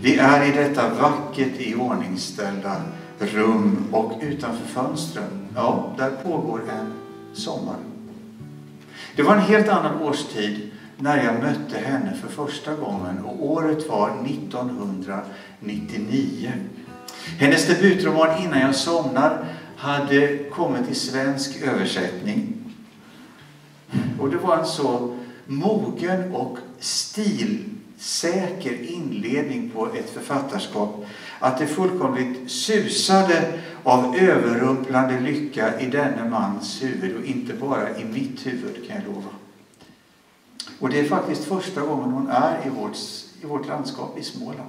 Vi är i detta vackert iordningställda rum och utanför fönstren, ja, där pågår en sommar. Det var en helt annan årstid när jag mötte henne för första gången och året var 1999. Hennes debutroman Innan jag somnar hade kommit i svensk översättning. Och det var en så mogen och stilsäker inledning på ett författarskap att det fullkomligt susade av överrumplande lycka i denne mans huvud och inte bara i mitt huvud, kan jag lova. Och det är faktiskt första gången hon är i vårt landskap i Småland.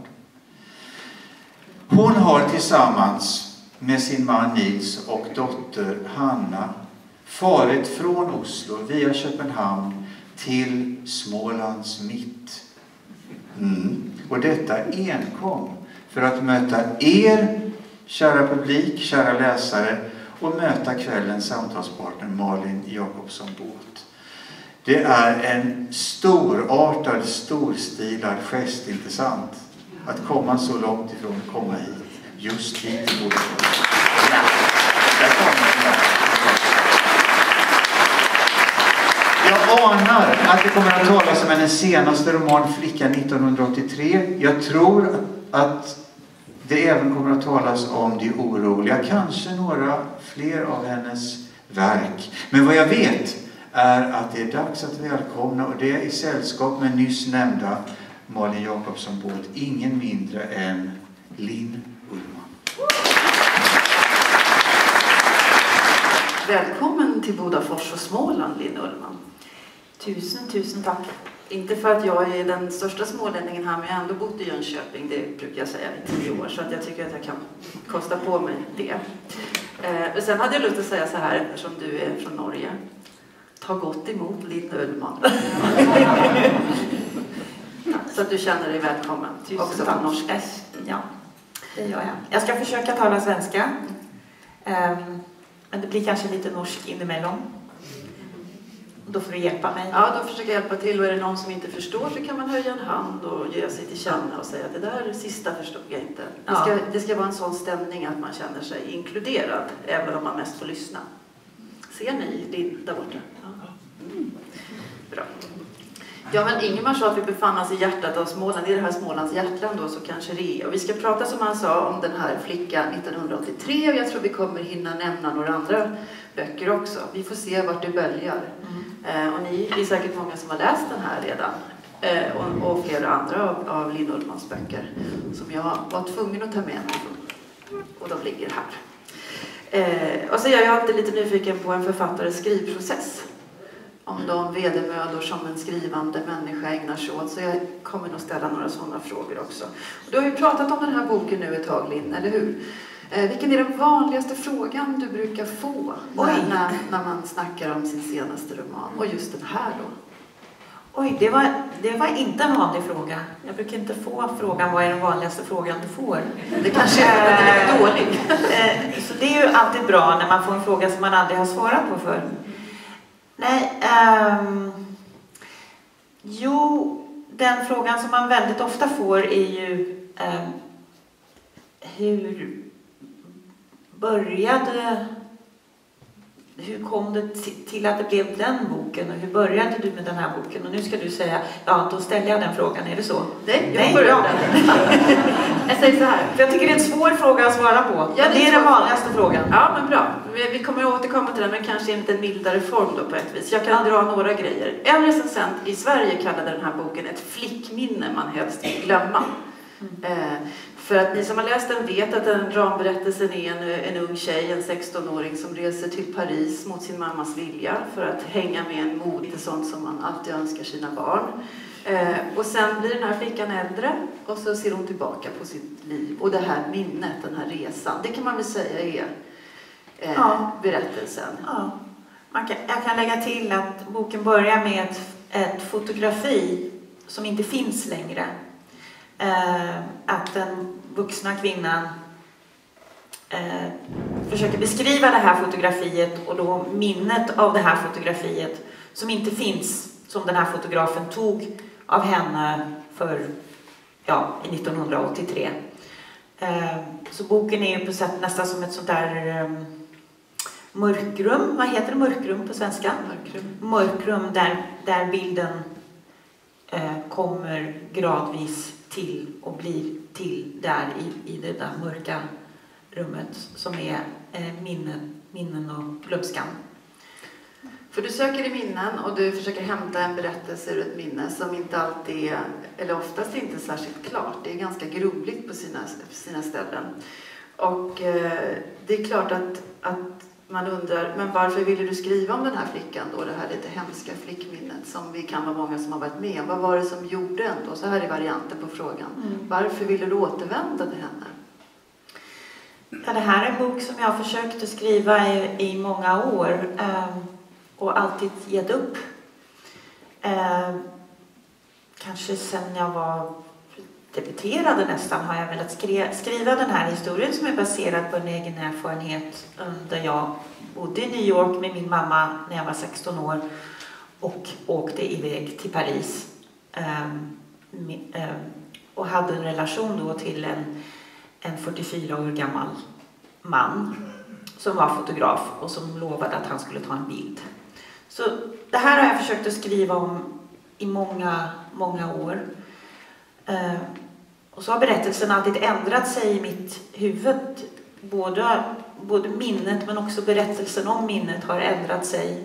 Hon har tillsammans med sin man Nils och dotter Hanna farit från Oslo via Köpenhamn till Smålands mitt. Och detta enkom för att möta er, kära publik, kära läsare, och möta kvällens samtalspartner Malin Jakobsson Båth. Det är en storartad, storstilad gest, inte sant? Att komma så långt ifrån, komma hit. Just hit i Bodø. Jag anar att det kommer att talas om hennes senaste roman Flickan 1983. Jag tror att det även kommer att talas om De oroliga. Kanske några fler av hennes verk. Men vad jag vet är att det är dags att välkomna, och det är i sällskap med nyss nämnda Malin Jakobsson Båth, ingen mindre än Linn Ullman. Välkommen till Bodafors och Småland, Linn Ullman. Tusen tack. Inte för att jag är den största smålänningen här, men jag har ändå bott i Jönköping, det brukar jag säga, i 10 år. Så att jag tycker att jag kan kosta på mig det. Och sen hade jag lust att säga så här, eftersom du är från Norge. Ta gott emot Linn Ullman. Så att du känner dig välkommen. Också på norska. Ja, det gör jag. Jag ska försöka tala svenska. Men det blir kanske lite norsk inemellan. Då får du hjälpa mig. Ja, då försöker jag hjälpa till. Och är det någon som inte förstår så kan man höja en hand och ge sig till känna och säga att det där sista förstod jag inte. Det ska vara en sån stämning att man känner sig inkluderad, även om man mest får lyssna. Ser ni Linn där borta? Ja. Bra. Ja, men Ingemar sa att vi befann oss i hjärtat av Småland. I det här Smålands hjärtland då, så kanske det är. Och vi ska prata, som han sa, om den här Flickan 1983. Och jag tror vi kommer hinna nämna några andra böcker också. Vi får se vart det böljar. Och ni är säkert många som har läst den här redan. Och flera andra av Linn Ullmans böcker. Som jag var tvungen att ta med mig. Och de ligger här. Och så är jag alltid lite nyfiken på en författares skrivprocess. Om de vedermödor som en skrivande människa ägnar sig åt. Så jag kommer nog ställa några sådana frågor också. Och du har ju pratat om den här boken nu ett tag, Linn, eller hur? Vilken är den vanligaste frågan du brukar få när man snackar om sin senaste roman? Och just den här då? Oj, det var inte en vanlig fråga. Jag brukar inte få frågan, vad är den vanligaste frågan du får? Det kanske är lite dålig. Så det är ju alltid bra när man får en fråga som man aldrig har svarat på förr. Nej, den frågan som man väldigt ofta får är ju hur kom det till att det blev den boken, och hur började du med den här boken? Och nu ska du säga, ja, då ställer jag den frågan, är det så? Nej, jag börjar den. Jag säger så här. För jag tycker det är en svår fråga att svara på. Ja, det är den vanligaste frågan. Ja, men bra. Vi kommer att återkomma till den, men kanske i en lite mildare form då på ett vis. Jag kan dra några grejer. En recensent i Sverige kallade den här boken ett flickminne man helst vill glömma. För att ni som har läst den vet att den ramberättelsen är en ung tjej, en 16-åring som reser till Paris mot sin mammas vilja för att hänga med en mode, sånt som man alltid önskar sina barn. Och sen blir den här flickan äldre och så ser hon tillbaka på sitt liv. Och det här minnet, den här resan, det kan man väl säga är berättelsen. Ja. Jag kan lägga till att boken börjar med ett fotografi som inte finns längre. Att den vuxna kvinnan försöker beskriva det här fotografiet, och då minnet av det här fotografiet som inte finns, som den här fotografen tog av henne för i 1983. Så boken är ju på sätt nästan som ett sånt där mörkrum. Vad heter det, mörkrum på svenska? Mörkrum där bilden kommer gradvis till och blir till där i det där mörka rummet som är minnen och glömskan. För du söker i minnen och du försöker hämta en berättelse ur ett minne som inte alltid är, eller oftast inte särskilt klart. Det är ganska grumligt på sina ställen. Och det är klart att man undrar, men varför ville du skriva om den här flickan då? Det här lite hemska flickminnet som vi kan vara många som har varit med om. Vad var det som gjorde ändå? Så här är varianten på frågan. Varför ville du återvända till henne? Ja, det här är en bok som jag har försökt att skriva i många år. Och alltid gett upp. Kanske sen jag var debuterade nästan har jag velat skriva den här historien som är baserad på en egen erfarenhet där jag bodde i New York med min mamma när jag var 16 år och åkte iväg till Paris och hade en relation då till en 44 år gammal man som var fotograf och som lovade att han skulle ta en bild. Så det här har jag försökt att skriva om i många, många år. Och så har berättelsen alltid ändrat sig i mitt huvud. Både minnet men också berättelsen om minnet har ändrat sig.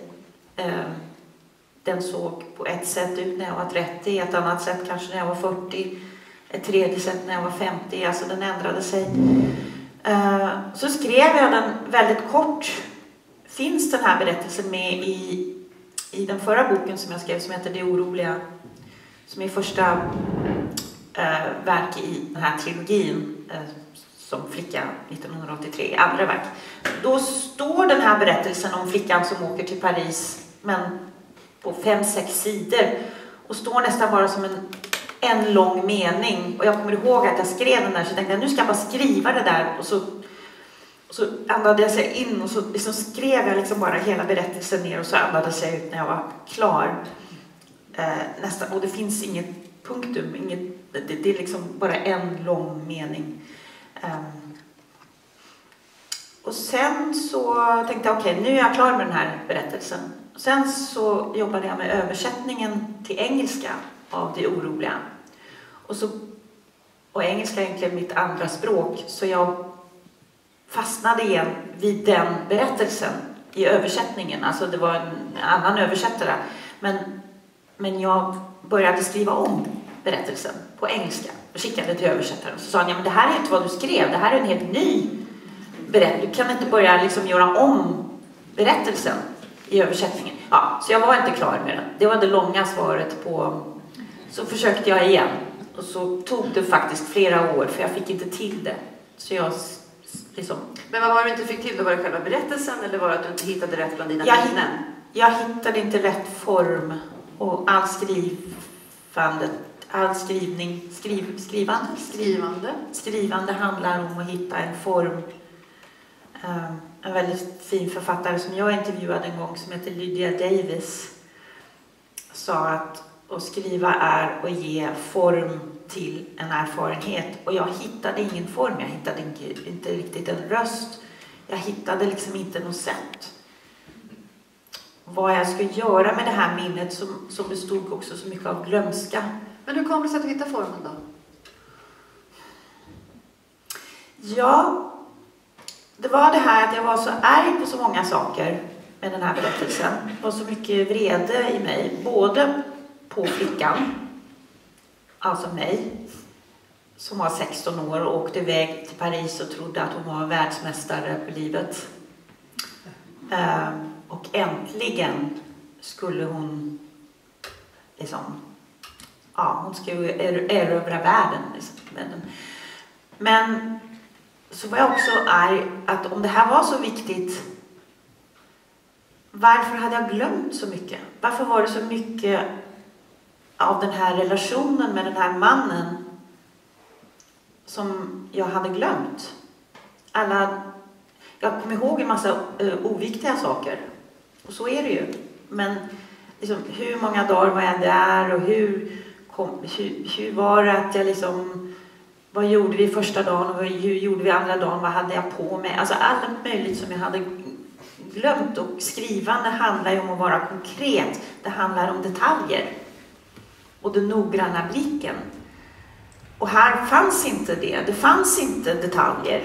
Den såg på ett sätt ut när jag var 30, ett annat sätt kanske när jag var 40, ett tredje sätt när jag var 50. Alltså den ändrade sig. Så skrev jag den väldigt kort. Finns den här berättelsen med i den förra boken som jag skrev som heter Det oroliga, som är första verk i den här trilogin som flicka 1983, andra verk. Då står den här berättelsen om flickan som åker till Paris men på 5-6 sidor och står nästan bara som en lång mening. Och jag kommer ihåg att jag skrev den där så jag tänkte nu ska jag bara skriva det där och så andades jag in och så liksom skrev jag liksom bara hela berättelsen ner och så andades jag ut när jag var klar. Och det finns inget punktum, det är liksom bara en lång mening. Och sen så tänkte jag okej, nu är jag klar med den här berättelsen. Sen så jobbade jag med översättningen till engelska av Det oroliga. Och engelska är egentligen mitt andra språk så jag fastnade igen vid den berättelsen i översättningen. Alltså det var en annan översättare. Men jag började skriva om berättelsen på engelska och skickade till översättaren. Så sa han, ja men det här är inte vad du skrev, det här är en helt ny berättelse. Du kan inte börja liksom göra om berättelsen i översättningen. Ja, så jag var inte klar med den. Det var det långa svaret på. Så försökte jag igen. Och så tog det faktiskt flera år för jag fick inte till det. Så jag liksom... Men vad var det du inte fick till? Då var det själva berättelsen eller var det att du inte hittade rätt bland dina minnen? Jag hittade inte rätt form och skrivande handlar om att hitta en form. En väldigt fin författare som jag intervjuade en gång som heter Lydia Davis sa att skriva är att ge form till en erfarenhet. Och jag hittade ingen form, jag hittade inte riktigt en röst. Jag hittade liksom inte något sätt. Vad jag skulle göra med det här minnet som bestod också så mycket av glömska. Men hur kom det sig att du hittade formen då? Ja, det var det här att jag var så arg på så många saker med den här berättelsen. Det var så mycket vrede i mig, både på flickan, alltså mig, som var 16 år och åkte iväg till Paris och trodde att hon var världsmästare på livet. Och äntligen skulle hon liksom, hon skulle erövra världen. Liksom. Men så var jag också arg att om det här var så viktigt, varför hade jag glömt så mycket? Varför var det så mycket av den här relationen med den här mannen som jag hade glömt? Jag kommer ihåg en massa oviktiga saker. Och så är det ju. Men liksom, hur många dagar var jag där och hur hur var det att jag liksom, vad gjorde vi första dagen och hur gjorde vi andra dagen, vad hade jag på mig, alltså allt möjligt som jag hade glömt. Och skrivande handlar ju om att vara konkret, det handlar om detaljer och den noggranna blicken. Och här fanns inte det fanns inte detaljer.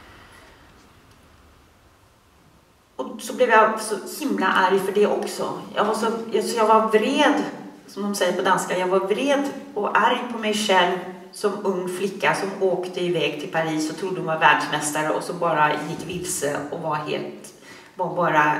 Och så blev jag så himla arg för det också. Jag var vred, som de säger på danska, jag var vred och arg på mig själv som ung flicka som åkte iväg till Paris och trodde hon var världsmästare och så bara gick vilse och bara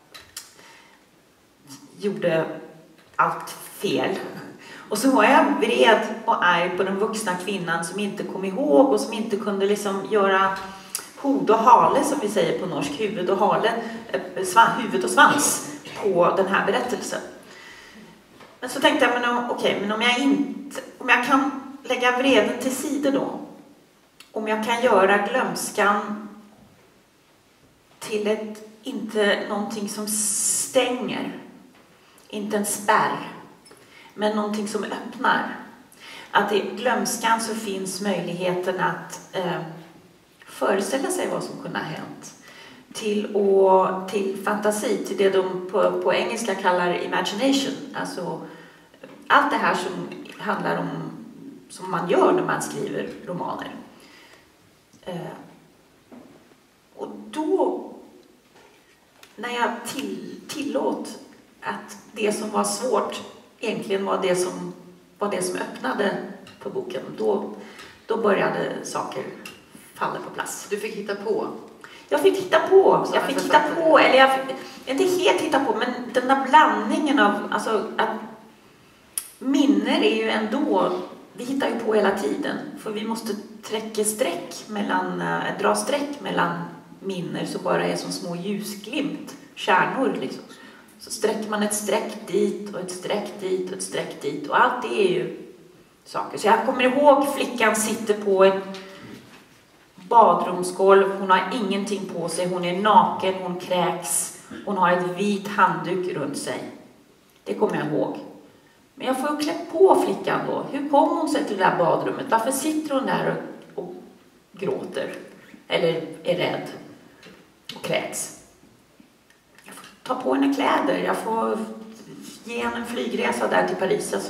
gjorde allt fel. Och så var jag vred och arg på den vuxna kvinnan som inte kom ihåg och som inte kunde liksom göra hod och hale, som vi säger på norsk, huvud och hale, huvud och svans på den här berättelsen. Men så tänkte jag, men om jag kan lägga vreden till sida då, om jag kan göra glömskan till inte någonting som stänger, inte en spärr, men någonting som öppnar. Att i glömskan så finns möjligheten att föreställa sig vad som kunde ha hänt. Till fantasi, till det de på engelska kallar imagination. Alltså allt det här som handlar om, som man gör när man skriver romaner. Och då, när jag tillåt att det som var svårt egentligen var det som öppnade på boken, då började saker falla på plats. Du fick hitta på? Jag fick hitta på. Eller jag fick inte helt hitta på, men den där blandningen av, alltså att minner är ju ändå, vi hittar ju på hela tiden, för vi måste dra streck mellan minner så bara är som små ljusglimt, kärnor liksom. Så sträcker man ett streck dit och ett streck dit och ett streck dit, och allt det är ju saker. Så jag kommer ihåg flickan sitter på ett badrumsgolv, hon har ingenting på sig, hon är naken, hon kräks, hon har ett vit handduk runt sig. Det kommer jag ihåg. Men jag får klä på flickan då. Hur kom hon sig till det där badrummet? Varför sitter hon där och gråter? Eller är rädd och kräks? Jag får ta på henne kläder. Jag får ge henne en flygresa där till Paris. Alltså,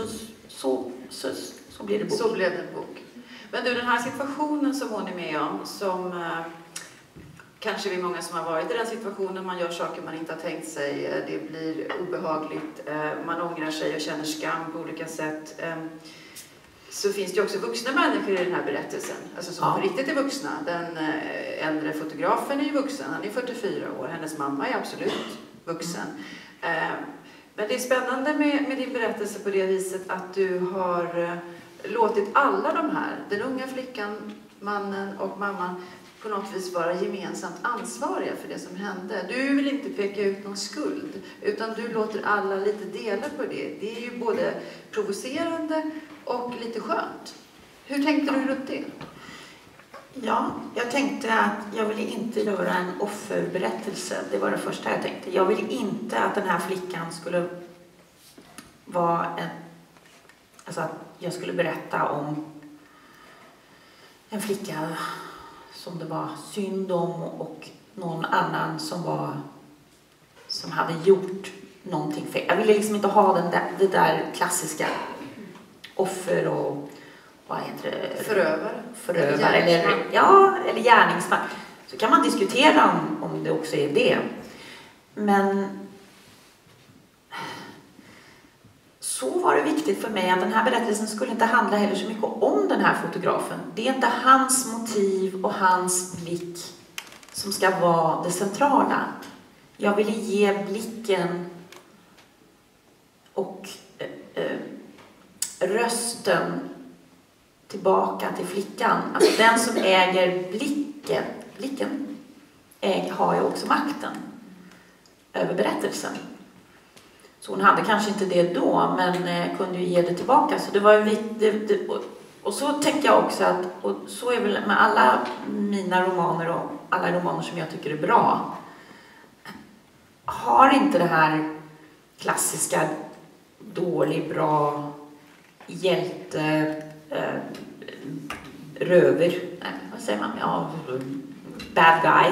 så blir det bok. Så blev det en bok. Men du, den här situationen som hon är med om, som kanske vi är många som har varit i den situationen, man gör saker man inte har tänkt sig, det blir obehagligt, man ångrar sig och känner skam på olika sätt. Så finns det ju också vuxna människor i den här berättelsen, alltså som riktigt är vuxna. Den äldre fotografen är ju vuxen, han är 44 år, hennes mamma är absolut vuxen. Men det är spännande med din berättelse på det viset att du har låtit alla de här, den unga flickan, mannen och mamman, på något vis vara gemensamt ansvariga för det som hände. Du vill inte peka ut någon skuld, utan du låter alla lite dela på det. Det är ju både provocerande och lite skönt. Hur tänkte du runt det? Ja, jag tänkte att jag ville inte göra en offerberättelse. Det var det första jag tänkte. Jag ville inte att den här flickan skulle vara alltså att jag skulle berätta om en flicka som det var synd om och någon annan som hade gjort någonting fel. Jag ville liksom inte ha det där klassiska offer och vad heter det? Förövare eller gärningsman. Så kan man diskutera om det också är det. Men så var det viktigt för mig att den här berättelsen skulle inte handla heller så mycket om den här fotografen. Det är inte hans motiv och hans blick som ska vara det centrala. Jag ville ge blicken och rösten tillbaka till flickan. Alltså den som äger blicken har ju också makten över berättelsen. Så hon hade kanske inte det då, men kunde ju ge det tillbaka. Så det var viktigt. Och så tänker jag också att, och så är väl med alla mina romaner och alla romaner som jag tycker är bra, har inte det här klassiska dålig, bra, hjälte, röver, nej, vad säger man? Ja, bad guy.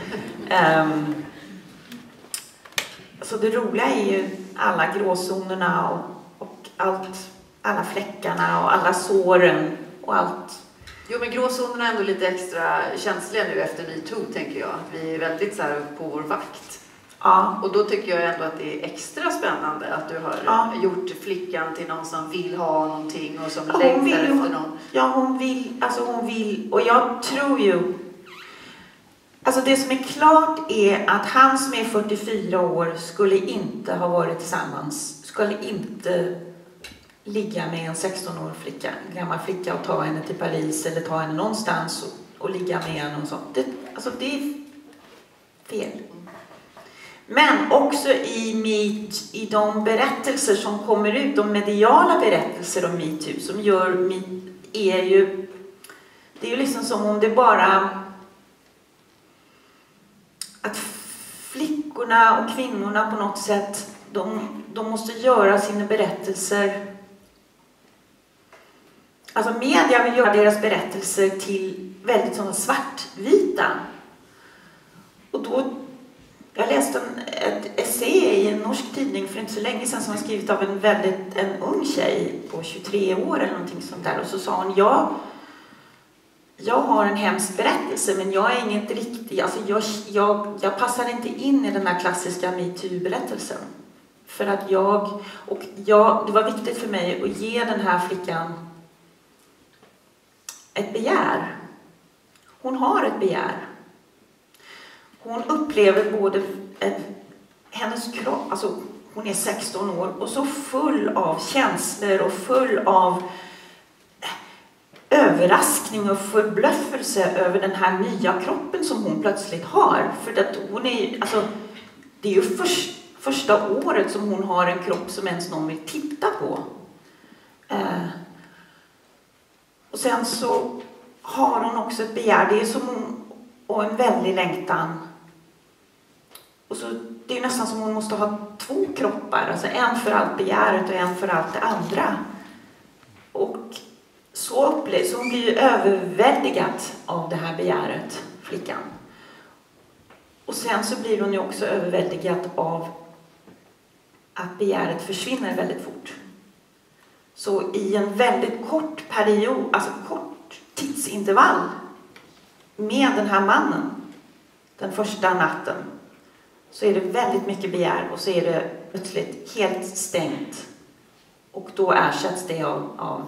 Så det roliga är ju alla gråzonerna och allt, alla fläckarna och alla såren och allt. Jo, men gråzonerna är ändå lite extra känsliga nu efter MeToo, tänker jag. Vi är väldigt så här på vår vakt. Ja. Och då tycker jag ändå att det är extra spännande att du har gjort flickan till någon som vill ha någonting och som längtar efter någon. Ja, hon vill. Och jag tror ju... Alltså det som är klart är att han som är 44 år skulle inte ha varit tillsammans. Skulle inte ligga med en 16-årig flicka, en gammal flicka och ta henne till Paris eller ta henne någonstans och ligga med henne och sånt. Det är fel. Men också i de berättelser som kommer ut, de mediala berättelser om MeToo som gör det är ju liksom som om det bara att flickorna och kvinnorna på något sätt de måste göra sina berättelser, alltså media vill göra deras berättelser till väldigt sådana svartvita. Och då jag läste ett essä i en norsk tidning för inte så länge sedan som var skrivit av en ung tjej på 23 år eller någonting sånt där. Och så sa hon, jag har en hemsk berättelse men jag är inget riktigt, alltså jag passar inte in i den här klassiska MeToo-berättelsen. För att det var viktigt för mig att ge den här flickan ett begär. Hon har ett begär. Hon upplever både hennes kropp, alltså hon är 16 år och så full av känslor och full av överraskning och förblöffelse över den här nya kroppen som hon plötsligt har. För att hon är, alltså, det är ju första året som hon har en kropp som ens någon vill titta på. Och sen så har hon också ett begär, det är som hon, och en väldig längtan. Och så, det är nästan som hon måste ha 2 kroppar. Alltså en för allt begäret och en för allt det andra. Och så hon blir ju överväldigad av det här begäret, flickan. Och sen så blir hon ju också överväldigad av att begäret försvinner väldigt fort. Så i en väldigt kort period, alltså kort tidsintervall med den här mannen, den första natten, så är det väldigt mycket begär och så är det plötsligt helt stängt. Och då ersätts det av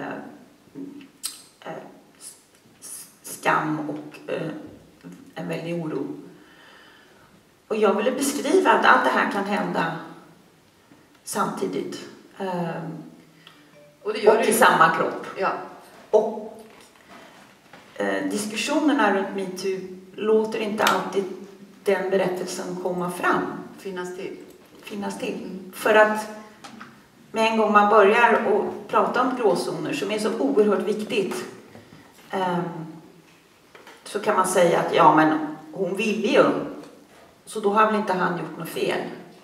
skam och en väldig oro. Och jag ville beskriva att allt det här kan hända samtidigt. Och i samma kropp. Ja. Och diskussionerna runt MeToo låter inte alltid den berättelsen komma fram. Finnas till. För att med en gång man börjar att prata om gråzoner som är så oerhört viktigt, så kan man säga att ja, men hon vill ju, så då har väl inte han gjort något fel.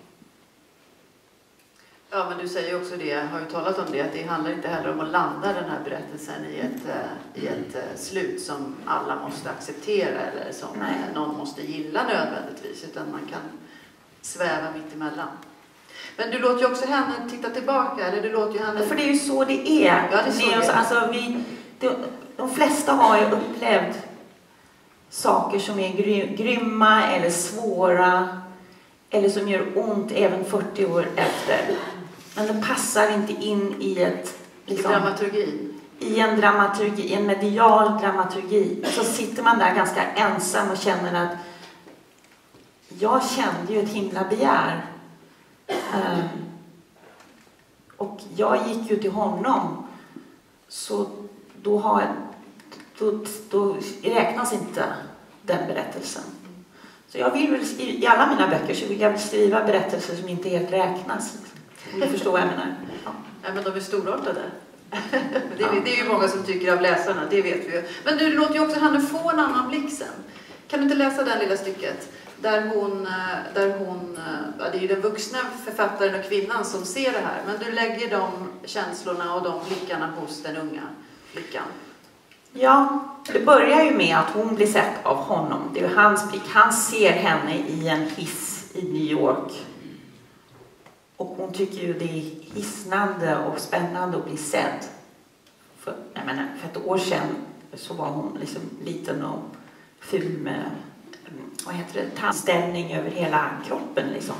Ja, men du säger också det, jag har ju talat om det, att det handlar inte heller om att landa den här berättelsen i ett slut som alla måste acceptera eller som någon måste gilla nödvändigtvis, utan man kan sväva mitt emellan. Men du låter ju också henne titta tillbaka, eller du låter ju henne... För det är ju så det är. Ja, det är så det är. Alltså, de flesta har ju upplevt saker som är grymma eller svåra eller som gör ont även 40 år efter. Men det passar inte in i en dramaturgi, i en medial dramaturgi. Så sitter man där ganska ensam och känner att jag kände ju ett himla begär. Och jag gick ju till honom, så då räknas inte den berättelsen. Så jag vill väl i alla mina böcker så vill jag skriva berättelser som inte helt räknas. Om du förstår vad jag menar. Ja, men de är storartade. Det är ju många som tycker av läsarna, det vet vi ju. Men du låter ju också henne få en annan blick sen. Kan du inte läsa det här lilla stycket? där hon, det är ju den vuxna författaren och kvinnan som ser det här, men du lägger de känslorna och de blickarna hos den unga flickan. Ja, det börjar ju med att hon blir sett av honom. Det är hans blick. Han ser henne i en hiss i New York. Och hon tycker ju det är hisnande och spännande att bli sedd. För ett år sedan så var hon liksom liten och ful med tandställning över hela kroppen liksom.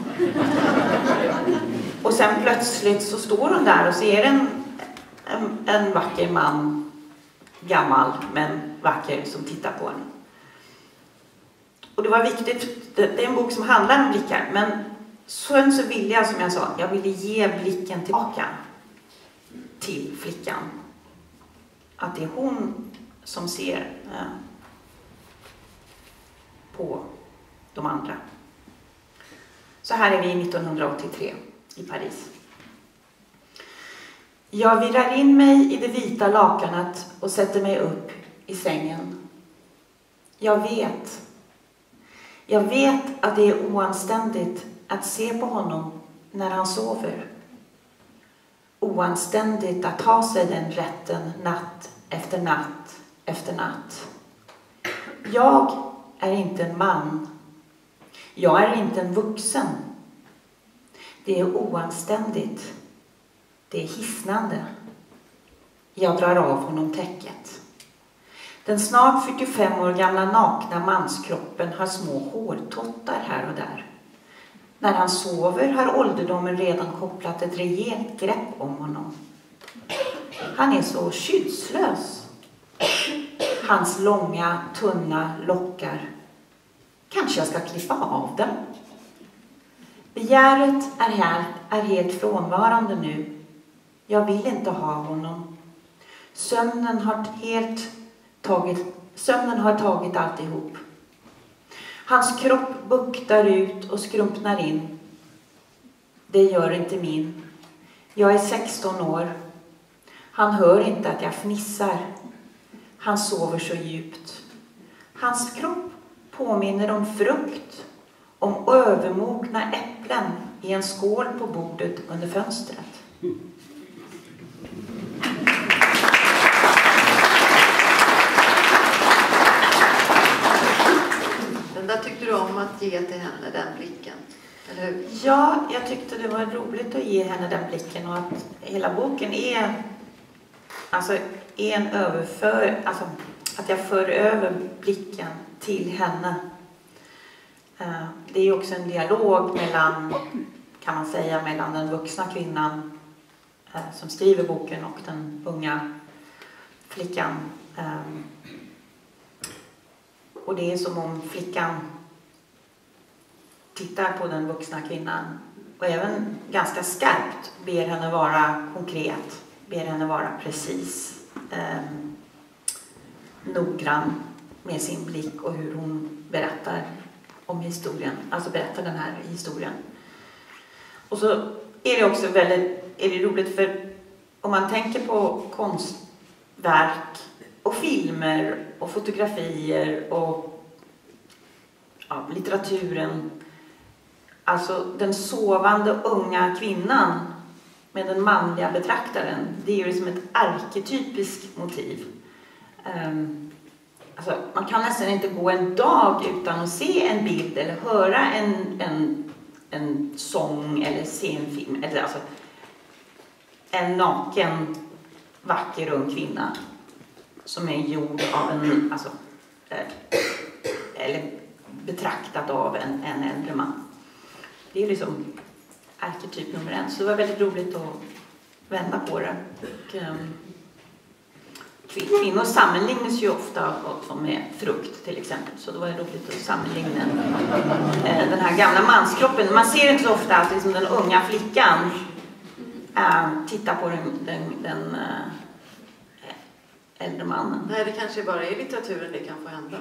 Och sen plötsligt så står hon där och ser en vacker man, gammal men vacker, som tittar på henne. Och det var viktigt, det är en bok som handlar om blickar, men sen så ville jag, som jag sa, jag ville ge blicken tillbaka till flickan. Att det är hon som ser på de andra. Så här är vi 1983 i Paris. Jag virrar in mig i det vita lakanet och sätter mig upp i sängen. Jag vet att det är oanständigt att se på honom när han sover. Oanständigt att ta sig den rätten natt efter natt efter natt. Jag är inte en man. Jag är inte en vuxen. Det är oanständigt. Det är hisnande. Jag drar av honom täcket. Den snart 45 år gamla nakna manskroppen har små hårtottar här och där. När han sover har ålderdomen redan kopplat ett rejält grepp om honom. Han är så skyddslös. Hans långa, tunna lockar. Kanske jag ska klippa av dem. Begäret är helt frånvarande nu. Jag vill inte ha honom. Sömnen har tagit alltihop. Hans kropp buktar ut och skrumpnar in. Det gör inte min. Jag är 16 år. Han hör inte att jag fnissar. Han sover så djupt. Hans kropp påminner om frukt. Om övermogna äpplen i en skål på bordet under fönstret. Den där tyckte du om att ge till henne, den blicken, eller hur? Ja, jag tyckte det var roligt att ge henne den blicken, och att hela boken är en att jag för över blicken till henne. Det är också en dialog mellan den vuxna kvinnan som skriver boken och den unga flickan. Och det är som om flickan tittar på den vuxna kvinnan och även ganska skarpt ber henne vara konkret, ber henne vara precis, noggrann med sin blick och hur hon berättar om historien, alltså berättar den här historien. Och så är det också väldigt roligt, för om man tänker på konstverk och filmer och fotografier och litteraturen, alltså den sovande unga kvinnan med den manliga betraktaren, det är ju liksom ett arketypiskt motiv. Alltså, man kan nästan inte gå en dag utan att se en bild eller höra en sång eller se en film, eller alltså en naken vacker ung kvinna som är gjord av eller betraktad av en äldre man. Det är liksom arketyp nummer 1. Så det var väldigt roligt att vända på det. Och, kvinnor sammanlignas ju ofta med frukt till exempel. Så det var roligt att sammanligna den här gamla manskroppen. Man ser inte så ofta att liksom den unga flickan tittar på den äldre mannen. Nej, det kanske bara är litteraturen det kan få hända.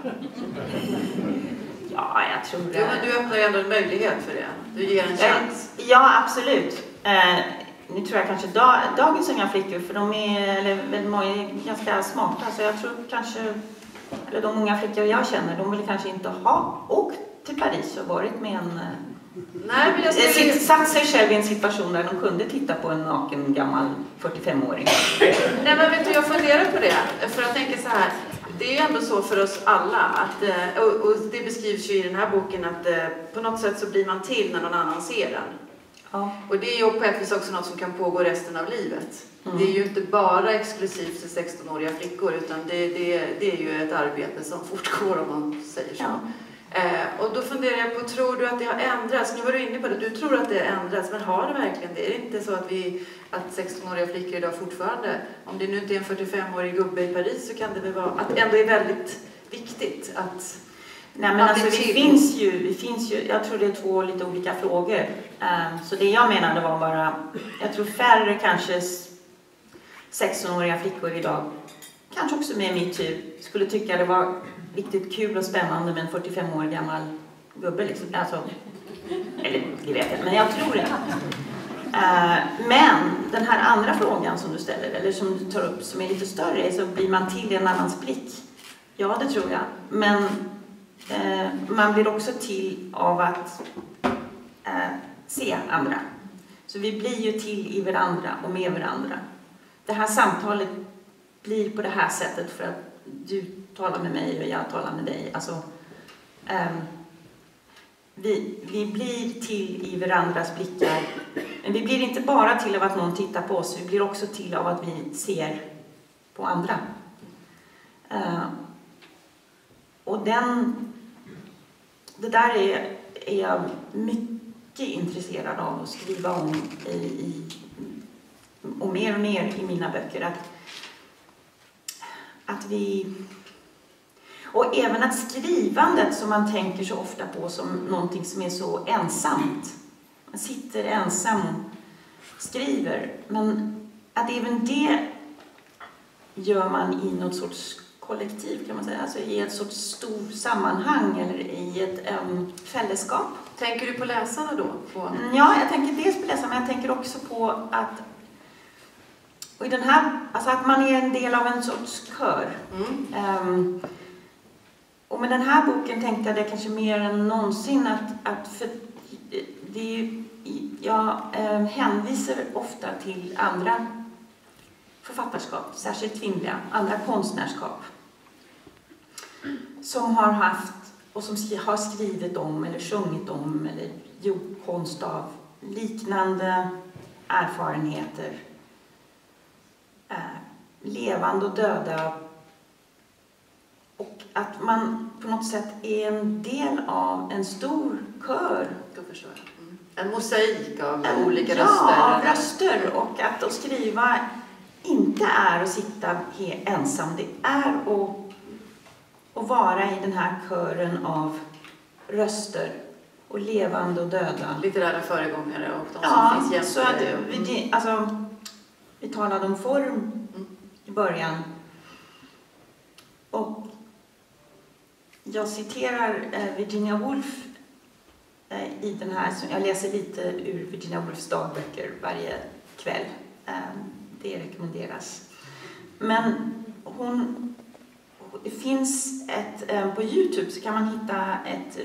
Ja, jag tror det. Jo, men du öppnar ju ändå en möjlighet för det. Du ger en chans. Ja, absolut. Nu tror jag kanske dagens unga flickor, för de är ganska smarta. Så jag tror kanske, eller de unga flickor jag känner, de vill kanske inte ha. Och till Paris och varit med en... Nej, men jag skulle... satt sig själv i en situation där de kunde titta på en naken gammal 45-åring. Nej, men vet du, jag funderar på det. För jag tänker så här, det är ju ändå så för oss alla att, och det beskrivs ju i den här boken att på något sätt så blir man till när någon annan ser den. Ja. Och det är ju på ett vis också något som kan pågå resten av livet. Det är ju inte bara exklusivt för 16-åriga flickor, utan det är ju ett arbete som fortgår, om man säger så. Ja. Och då funderar jag på, tror du att det har ändrats? Nu var du inne på det, du tror att det har ändrats, men har det verkligen det? Är det inte så att 16-åriga flickor idag fortfarande, om det nu inte är en 45-årig gubbe i Paris, så kan det väl vara att det ändå är väldigt viktigt att... Nej, men alltså, det finns ju, jag tror det är två lite olika frågor. Så det jag menade var bara, jag tror färre kanske 16-åriga flickor idag, kanske också med mitt typ, skulle tycka det var riktigt kul och spännande med en 45 år gammal gubbe liksom. Alltså, eller det vet jag, men jag tror det. Men den här andra frågan som du ställer, eller som du tar upp, som är lite större, så blir man till i en annans blick. Ja, det tror jag. Men man blir också till av att se andra. Så vi blir ju till i varandra och med varandra. Det här samtalet blir på det här sättet för att du talar med mig och jag talar med dig. Alltså, vi blir till i varandras blickar. Men vi blir inte bara till av att någon tittar på oss. Vi blir också till av att vi ser på andra. Och det där är jag mycket intresserad av att skriva om och mer i mina böcker. Att vi... Och även att skrivandet, som man tänker så ofta på som någonting som är så ensamt. Man sitter ensam och skriver. Men att även det gör man i något sorts kollektiv, kan man säga. Alltså i ett sorts stort sammanhang eller i ett fällskap. Tänker du på läsarna då? Ja, jag tänker dels på läsarna, men jag tänker också på att... Och i den här, alltså att man är en del av en sorts kör. Och med den här boken tänkte jag det kanske mer än någonsin att för det är ju, jag hänvisar ofta till andra författarskap, särskilt kvinnliga, andra konstnärskap som har haft och som har skrivit om eller sjungit om eller gjort konst av liknande erfarenheter. Levande och döda, och att man på något sätt är en del av en stor kör. Då förstår jag. En mosaik av olika röster. Ja, av röster, och att skriva inte är att sitta ensam. Det är att vara i den här kören av röster och levande och döda. Litterära föregångare och de som finns jämte. Så att vi talade om form i början. Och jag citerar Virginia Woolf i den här. Jag läser lite ur Virginia Woolfs dagböcker varje kväll. Det rekommenderas. Men det finns på YouTube så kan man hitta ett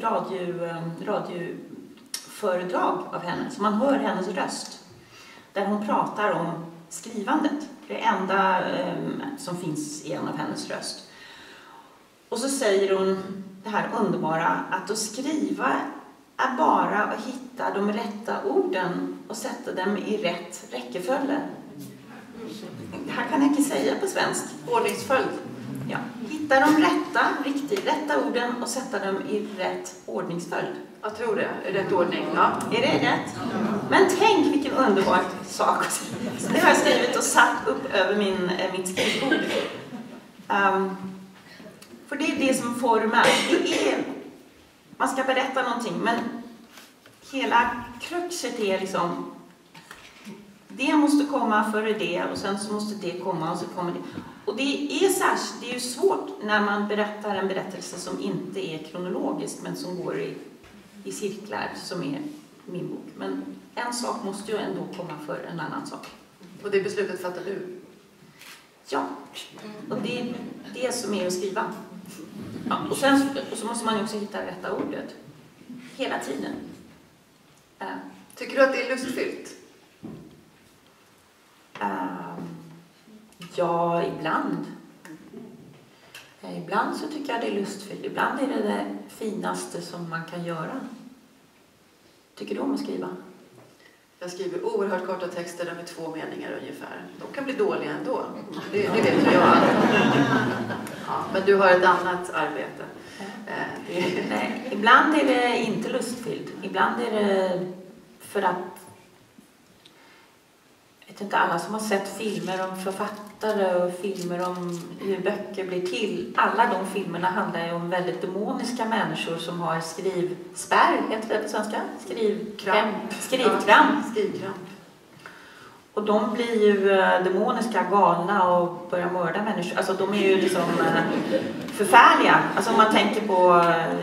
radioföredrag av henne. Så man hör hennes röst. Där hon pratar om skrivandet. Det enda som finns i en av hennes röst. Och så säger hon det här underbara att skriva är bara att hitta de rätta rätten och sätta dem i rätt räckeföljd. Det här kan jag inte säga på svensk. Ordningsföljd. Ja. Hitta de rätta orden och sätta dem i rätt ordningsföljd. Jag tror det. I rätt ordning, ja. Är det rätt? Men tänk vilken underbar sak. Så det har jag skrivit och satt upp över mitt skrivbord. För det är det som form är. Man ska berätta någonting, men hela kruxet är liksom, det måste komma före det och sen så måste det komma och så kommer det. Och det är ju svårt när man berättar en berättelse som inte är kronologisk men som går i cirklar, som är min bok. Men en sak måste ju ändå komma för en annan sak. Och det beslutet fattar du? Ja, och det är det som är att skriva. Ja, och så måste man ju också hitta rätta ordet. hela tiden. Tycker du att det är lustfyllt? Ja, ibland. Ibland så tycker jag det är lustfyllt. Ibland är det finaste som man kan göra. Tycker du om att skriva? Jag skriver oerhört korta texter där med 2 meningar ungefär. De kan bli dåliga ändå. Det vet jag. Ja, men du har ett annat arbete. Nej, ibland är det inte lustfyllt. Ibland är det för att... Jag vet inte, alla som har sett filmer om författare och filmer om hur böcker blir till. Alla de filmerna handlar ju om väldigt demoniska människor som har skrivspärr, heter det på svenska? Skrivkramp. Och de blir ju demoniska, galna och börjar mörda människor. Alltså de är ju liksom förfärliga. Alltså om man tänker på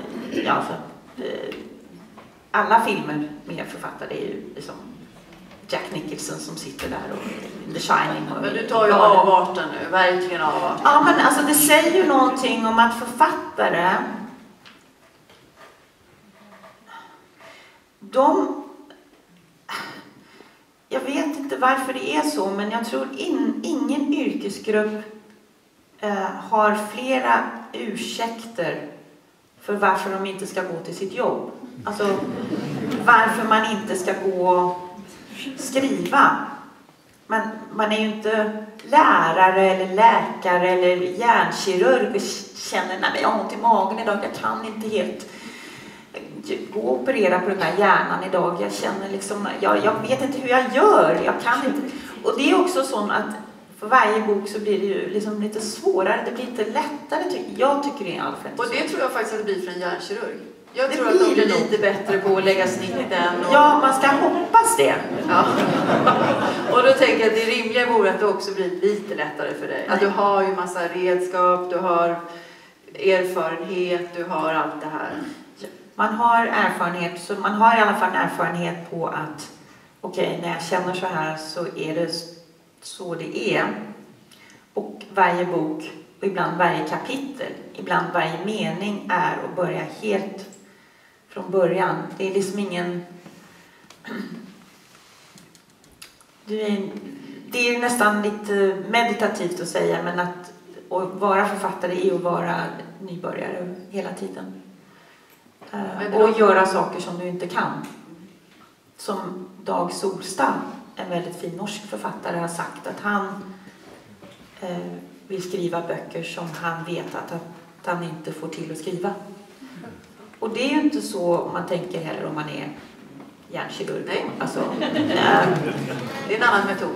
alla filmer med författare är ju liksom Jack Nicholson som sitter där och The Shining. Men du tar ju avarten nu, verkligen avarten. Ja, men alltså det säger ju någonting om att författare, jag vet inte varför det är så, men jag tror ingen yrkesgrupp har flera ursäkter för varför de inte ska gå till sitt jobb. Alltså varför man inte ska gå och skriva. Man är ju inte lärare eller läkare eller hjärnkirurg och känner att jag har ont i magen idag, jag kan inte helt gå och operera på den här hjärnan idag. Jag känner liksom, jag vet inte hur jag gör, jag kan inte. Och det är också så att för varje bok så blir det ju liksom lite svårare, det blir inte lättare. Jag tycker det är i alla fall. Och det tror jag faktiskt att det blir för en hjärnkirurg. Jag tror att de blir lite bättre på att lägga snitten. Ja, man ska hoppas det. Ja. Och då tänker jag att det rimliga vore att det också blir lite lättare för dig. Att du har ju massa redskap, du har erfarenhet, du har allt det här. Man har erfarenhet, så man har i alla fall erfarenhet på att okej, när jag känner så här så är det så det är. Och varje bok, och ibland varje kapitel, ibland varje mening är att börja helt från början. Det är liksom ingen... Det är nästan lite meditativt att säga, men att vara författare är att vara nybörjare hela tiden. Och göra saker som du inte kan. Som Dag Solstad, en väldigt fin norsk författare, har sagt att han vill skriva böcker som han vet att han inte får till att skriva. Och det är ju inte så man tänker heller om man är hjärnkirurg. Nej. Alltså, det är en annan metod.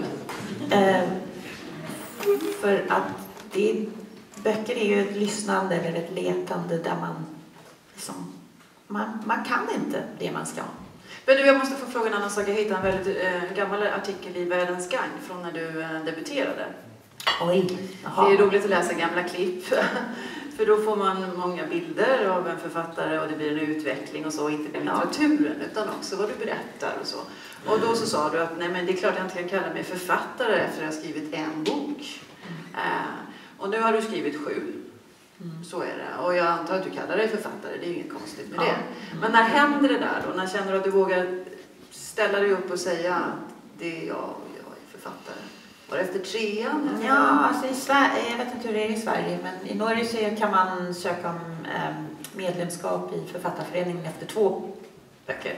För att böcker är ju ett lyssnande eller ett letande där man liksom, man kan inte det man ska. Men du, jag måste få fråga en annan sak. Jag hittade en väldigt gammal artikel i Världens Gang från när du debuterade. Oj. Jaha. Det är roligt att läsa gamla klipp. För då får man många bilder av en författare och det blir en utveckling och så, inte bara litteraturen utan också vad du berättar och så. Och då så sa du att nej, men det är klart jag inte kan kalla mig författare efter att jag skrivit en bok. Och nu har du skrivit 7. Så är det. Och jag antar att du kallar dig författare, det är ju inget konstigt med det. Men när händer det där då? När känner du att du vågar ställa dig upp och säga att det är jag är författare? Var det efter 3:an? Ja, alltså i Sverige, jag vet inte hur det är i Sverige, men i Norge så kan man söka om medlemskap i författarföreningen efter 2 böcker.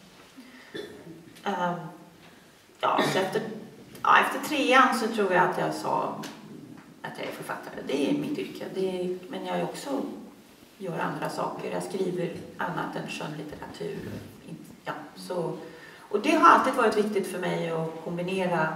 Så efter 3:an så tror jag att jag sa att jag är författare. Det är mitt yrke. Men jag också gör andra saker. Jag skriver annat än skönlitteratur. Ja, och det har alltid varit viktigt för mig att kombinera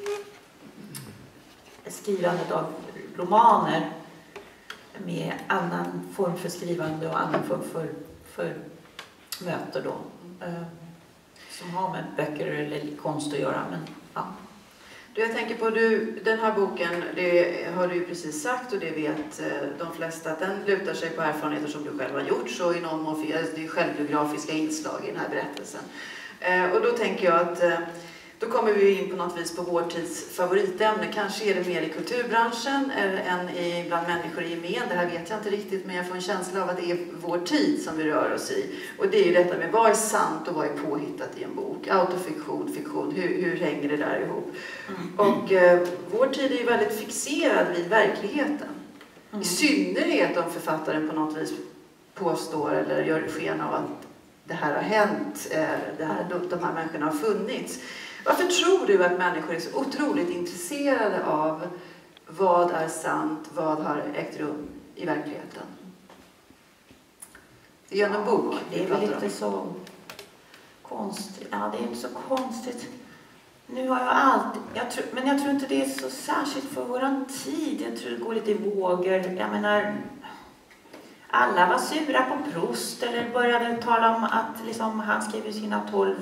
skrivandet av romaner med annan form för skrivande och annan form för möte då. Som har med böcker eller konst att göra. Men, ja. Jag tänker på den här boken, det har du ju precis sagt och det vet de flesta, att den lutar sig på erfarenheter som du själv har gjort, så i någon mån det är självbiografiska inslag i den här berättelsen. Och då tänker jag att Då kommer vi in på något vis på vår tids favoritämne. Kanske är det mer i kulturbranschen än bland människor i gemen. Det här vet jag inte riktigt, men jag får en känsla av att det är vår tid som vi rör oss i. Och det är ju detta med vad är sant och vad är påhittat i en bok. Autofiktion, fiktion, hur hänger det där ihop? Och vår tid är ju väldigt fixerad vid verkligheten. I synnerhet om författaren på något vis påstår eller gör sken av att det här har hänt, de här människorna har funnits. Varför tror du att människor är så otroligt intresserade av vad är sant, vad har ägt rum i verkligheten? Det är ju en bok. Det är väl inte så konstigt. Ja, det är inte så konstigt. Nu har jag alltid, men jag tror inte det är så särskilt för våran tid. Jag tror det går lite i vågor. Jag menar, alla var sura på Proust eller började tala om att liksom, han skrev sina 12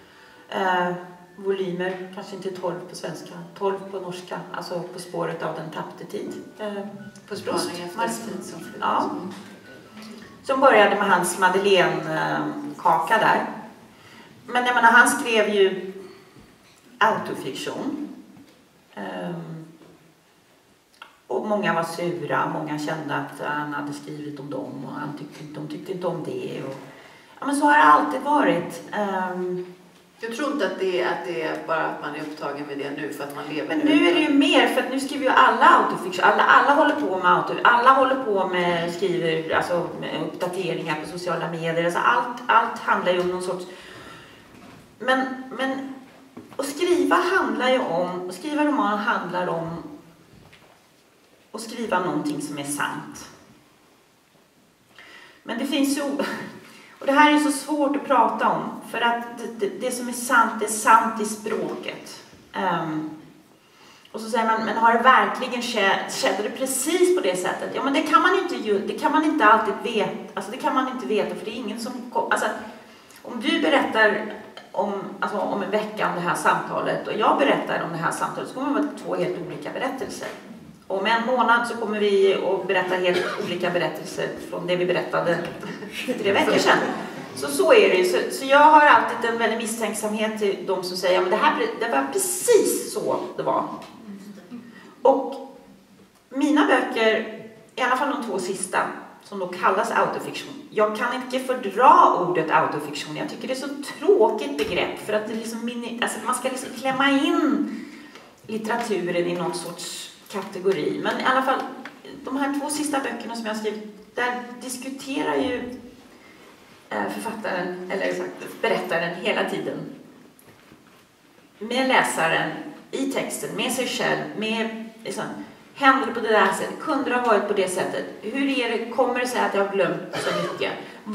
volymer, kanske inte 12 på svenska, 12 på norska, alltså På spåret av den tappte tid. På spaning efter tid som flytt. Ja. Som började med hans Madeleine-kaka där. Men jag menar, han skrev ju autofiktion. Och många var sura, många kände att han hade skrivit om dem och de tyckte inte om det. Och, ja, men så har det alltid varit. Jag tror inte att det är bara att man är upptagen med det nu för att man lever. Men nu är det ju mer, för att nu skriver ju alla autofiktion. Alla håller på med alla håller på med skriver alltså med uppdateringar på sociala medier. Alltså allt handlar ju om någon sorts. Men att skriva handlar ju om, att skriva roman handlar om att skriva någonting som är sant. Men det finns ju, och det här är så svårt att prata om, för att det som är sant i språket. Och så säger man, men har det verkligen skedde det precis på det sättet? Ja, men det kan man inte alltid veta. Alltså det kan man inte veta, för det är ingen som, alltså om du berättar om en vecka om det här samtalet och jag berättar om det här samtalet, så kommer det vara 2 helt olika berättelser. Om en månad så kommer vi att berätta helt olika berättelser från det vi berättade 3 veckor sedan. Så är det ju. Så jag har alltid en väldig misstänksamhet till de som säger att det var precis så det var. Och mina böcker, i alla fall de 2 sista, som då kallas autofiktion. Jag kan inte fördra ordet autofiktion. Jag tycker det är så tråkigt begrepp, för att det liksom man ska liksom klämma in litteraturen i någon sorts kategori. Men i alla fall, de här 2 sista böckerna som jag har skrivit, där diskuterar ju författaren, eller berättaren hela tiden med läsaren, i texten, med sig själv, med liksom, händer det på det där sättet? Kunde det ha varit på det sättet? Kommer det sig att jag har glömt så mycket?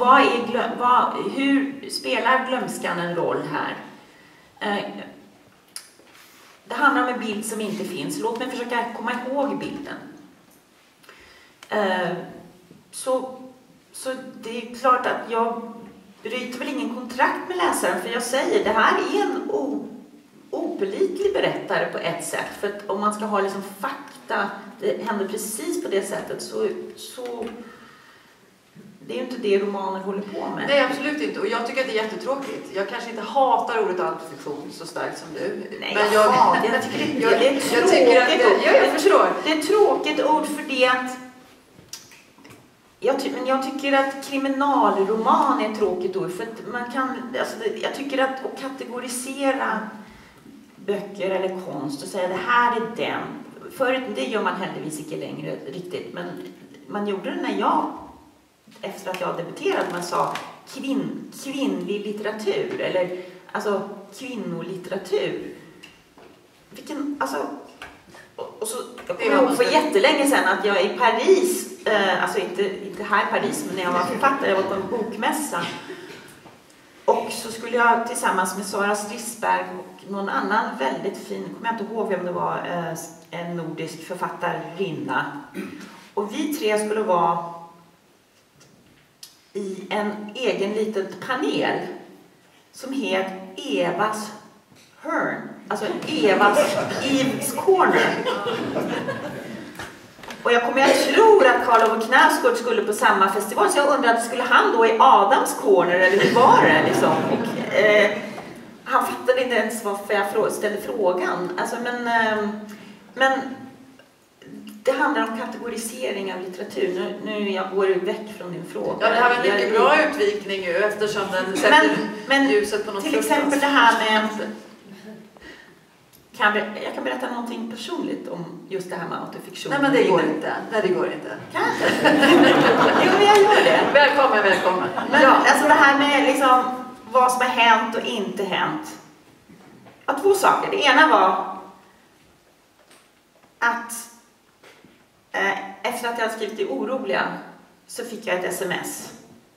Hur spelar glömskan en roll här? Det handlar om en bild som inte finns. Låt mig försöka komma ihåg bilden. Så det är klart att jag bryter väl ingen kontrakt med läsaren, för jag säger det här är en opålitlig berättare på ett sätt. För att om man ska ha liksom fakta, det händer precis på det sättet, så det är ju inte det romaner håller på med. Nej, absolut inte. Och jag tycker att det är jättetråkigt. Jag kanske inte hatar ordet autofiktion så starkt som du. Nej, men jag tycker det är ett tråkigt ord. Jag förstår. Det är ett tråkigt ord för det att jag tycker att kriminalroman är ett tråkigt ord, för att man kan, alltså, jag tycker att kategorisera böcker eller konst och säga det här är den. Förut, det gör man händelsevis inte längre riktigt, men man gjorde det när jag, efter att jag debuterade, man sa kvinnlig litteratur eller alltså kvinnolitteratur. Vilken, alltså, och så jag kommer ihåg för jättelänge sedan att jag i Paris, alltså inte här i Paris, men när jag var författare, jag var på en bokmässa. Och så skulle jag tillsammans med Sara Stridsberg och någon annan väldigt fin, kommer jag inte ihåg vem det var, en nordisk författarinna. Och vi 3 skulle vara i en egen liten panel som heter Evas Hörn. Alltså Eve's Corner. Och jag tror att Karl Ove Knausgård skulle på samma festival, så jag undrade, skulle han då i Adams Corner eller hur var det liksom? Och, Han fattade inte ens varför jag ställde frågan. Alltså, men det handlar om kategorisering av litteratur. Nu jag går väck från din fråga. Ja, det här var en mycket bra utvikning ju, eftersom den sätter ljuset på något. Till exempel det här med... Jag kan berätta någonting personligt om just det här med autofiktion. Nej, men det går inte. Nej, det går inte. Kanske. Jo, men jag gör det. Välkommen. Men alltså det här med liksom vad som har hänt och inte hänt. Ja, 2 saker. Det ena var att efter att jag hade skrivit Det oroliga så fick jag ett sms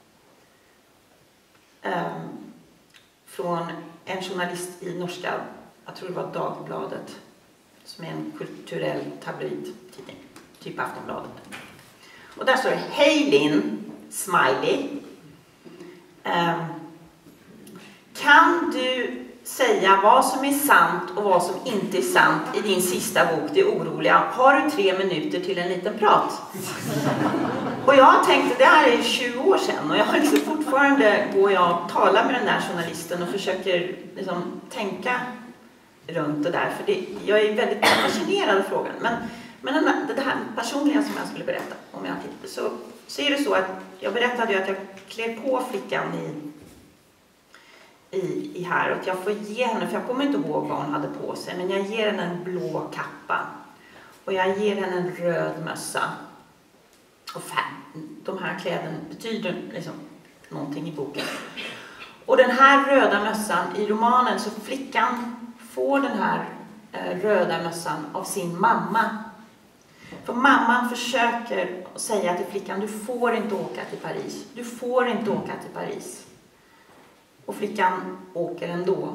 från en journalist i norska, jag tror det var Dagbladet, som är en kulturell tabloidtidning, typ Aftonbladet. Och där står det: Hej Linn, smiley. Kan du säga vad som är sant och vad som inte är sant i din sista bok, Det oroliga? Har du 3 minuter till en liten prat? Och jag tänkte, det här är 20 år sedan och jag har liksom fortfarande går jag och talar med den där journalisten och försöker liksom tänka runt det där. För jag är väldigt fascinerad av frågan. Men det här personliga som jag skulle berätta om jag tittar, så är det så att jag berättade ju att jag klär på flickan i här, och att jag får ge henne, för jag kommer inte ihåg vad hon hade på sig, men jag ger henne en blå kappa och jag ger henne en röd mössa. Och de här kläderna betyder liksom någonting i boken. Och den här röda mössan i romanen, så flickan får den här röda mössan av sin mamma. För mamman försöker säga till flickan: du får inte åka till Paris. Du får inte åka till Paris. Och flickan åker ändå.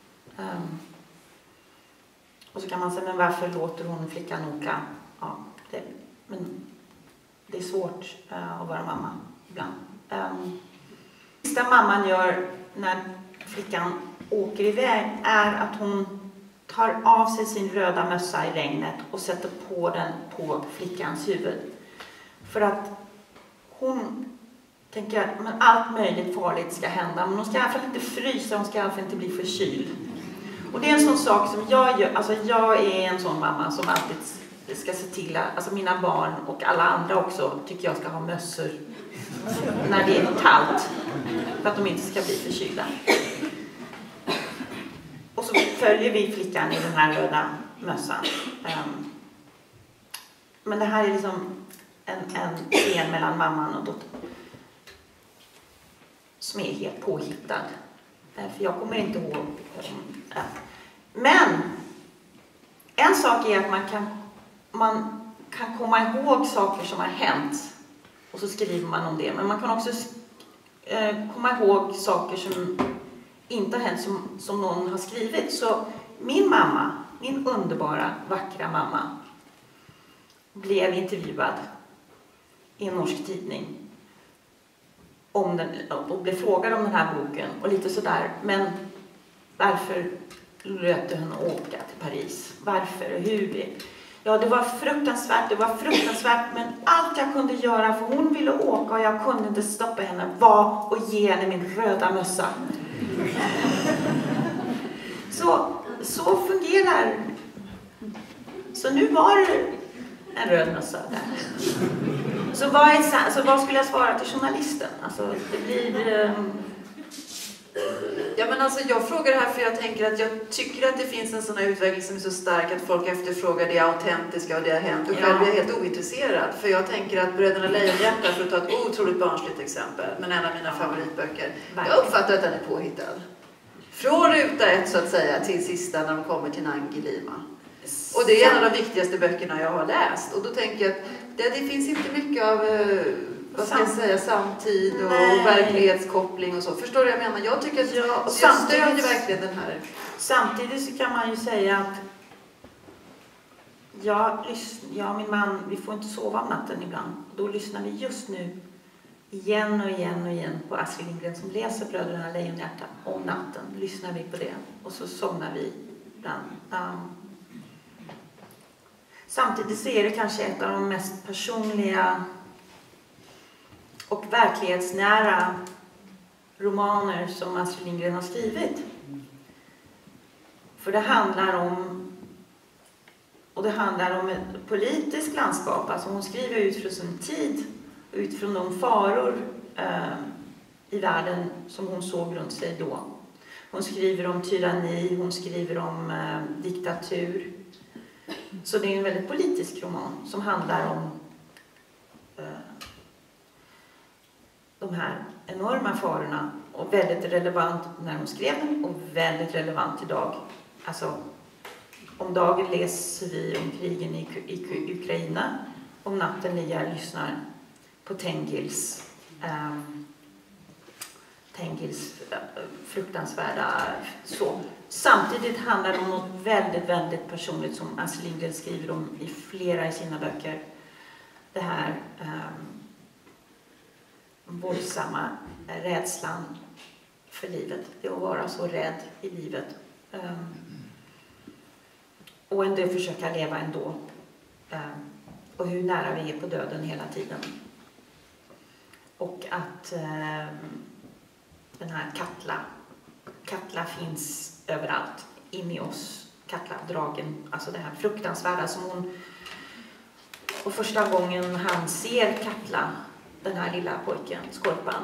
Och så kan man säga, men varför låter hon flickan åka? Ja, men det är svårt att vara mamma ibland. Det sista mamman gör när flickan åker iväg är att hon tar av sig sin röda mössa i regnet och sätter på den på flickans huvud. För att hon tänker att men allt möjligt farligt ska hända. Men hon ska i alla fall inte frysa, hon ska i alla fall inte bli förkyld. Och det är en sån sak som jag gör. Alltså jag är en sån mamma som alltid ska se till att alltså mina barn och alla andra också tycker jag ska ha mössor när det är kallt. För att de inte ska bli förkylda. Och så följer vi flickan i den här röda mössan. Men det här är liksom en scen mellan mamman och dottern som är helt påhittad. För jag kommer inte ihåg. Men en sak är att man kan komma ihåg saker som har hänt. Och så skriver man om det. Men man kan också komma ihåg saker som inte har hänt som någon har skrivit. Så min mamma, min underbara, vackra mamma, blev intervjuad i en norsk tidning om den, och blev frågad om den här boken och lite sådär. Men varför lät du henne åka till Paris? Varför? Hur? Ja, det var fruktansvärt, men allt jag kunde göra, för hon ville åka och jag kunde inte stoppa henne, var att ge henne min röda mössa. Så fungerar. Så nu var det en röd mössa där. Så vad skulle jag svara till journalisten? Alltså, det blir... Ja, men alltså, jag frågar det här för jag tänker att jag tycker att det finns en sån här utveckling som är så stark att folk efterfrågar det autentiska och det har hänt. Och själv är jag helt ointresserad. För jag tänker att Bröderna Lejonhjärta, för att ta ett otroligt barnsligt exempel, men en av mina favoritböcker. Jag uppfattar att den är påhittad. Från ruta 1 så att säga till sista när de kommer till Nangilima. Och det är en av de viktigaste böckerna jag har läst. Och då tänker jag att det finns inte mycket av... vad ska jag säga, samtid och verklighetskoppling och så. Förstår du vad jag menar? Jag tycker att jag stödjer verkligen den här. Samtidigt så kan man ju säga att jag och min man, vi får inte sova om natten ibland. Då lyssnar vi just nu igen och igen på Astrid Lindgren som läser Bröderna Lejonhjärta om natten. Lyssnar vi på det och så somnar vi ibland. Samtidigt så är det kanske ett av de mest personliga och verklighetsnära romaner som Astrid Lindgren har skrivit. För det handlar om ett politiskt landskap. Alltså hon skriver ut från sin tid, utifrån de faror i världen som hon såg runt sig då. Hon skriver om tyranni, hon skriver om diktatur. Så det är en väldigt politisk roman som handlar om de här enorma farorna, och väldigt relevant när hon skrev den och väldigt relevant idag. Alltså, om dagen läser vi om krigen i Ukraina, om natten ligger jag och lyssnar på Tengils fruktansvärda så. Samtidigt handlar det om något väldigt, väldigt personligt som Astrid Lindgren skriver om i flera i sina böcker. Det här våldsamma rädslan för livet. Det att vara så rädd i livet. Och ändå försöka leva ändå. Och hur nära vi är på döden hela tiden. Och att den här Katla finns överallt. In i oss. Katla, dragen. Alltså det här fruktansvärda som hon... Och första gången han ser Katla, den här lilla pojken, skorpan,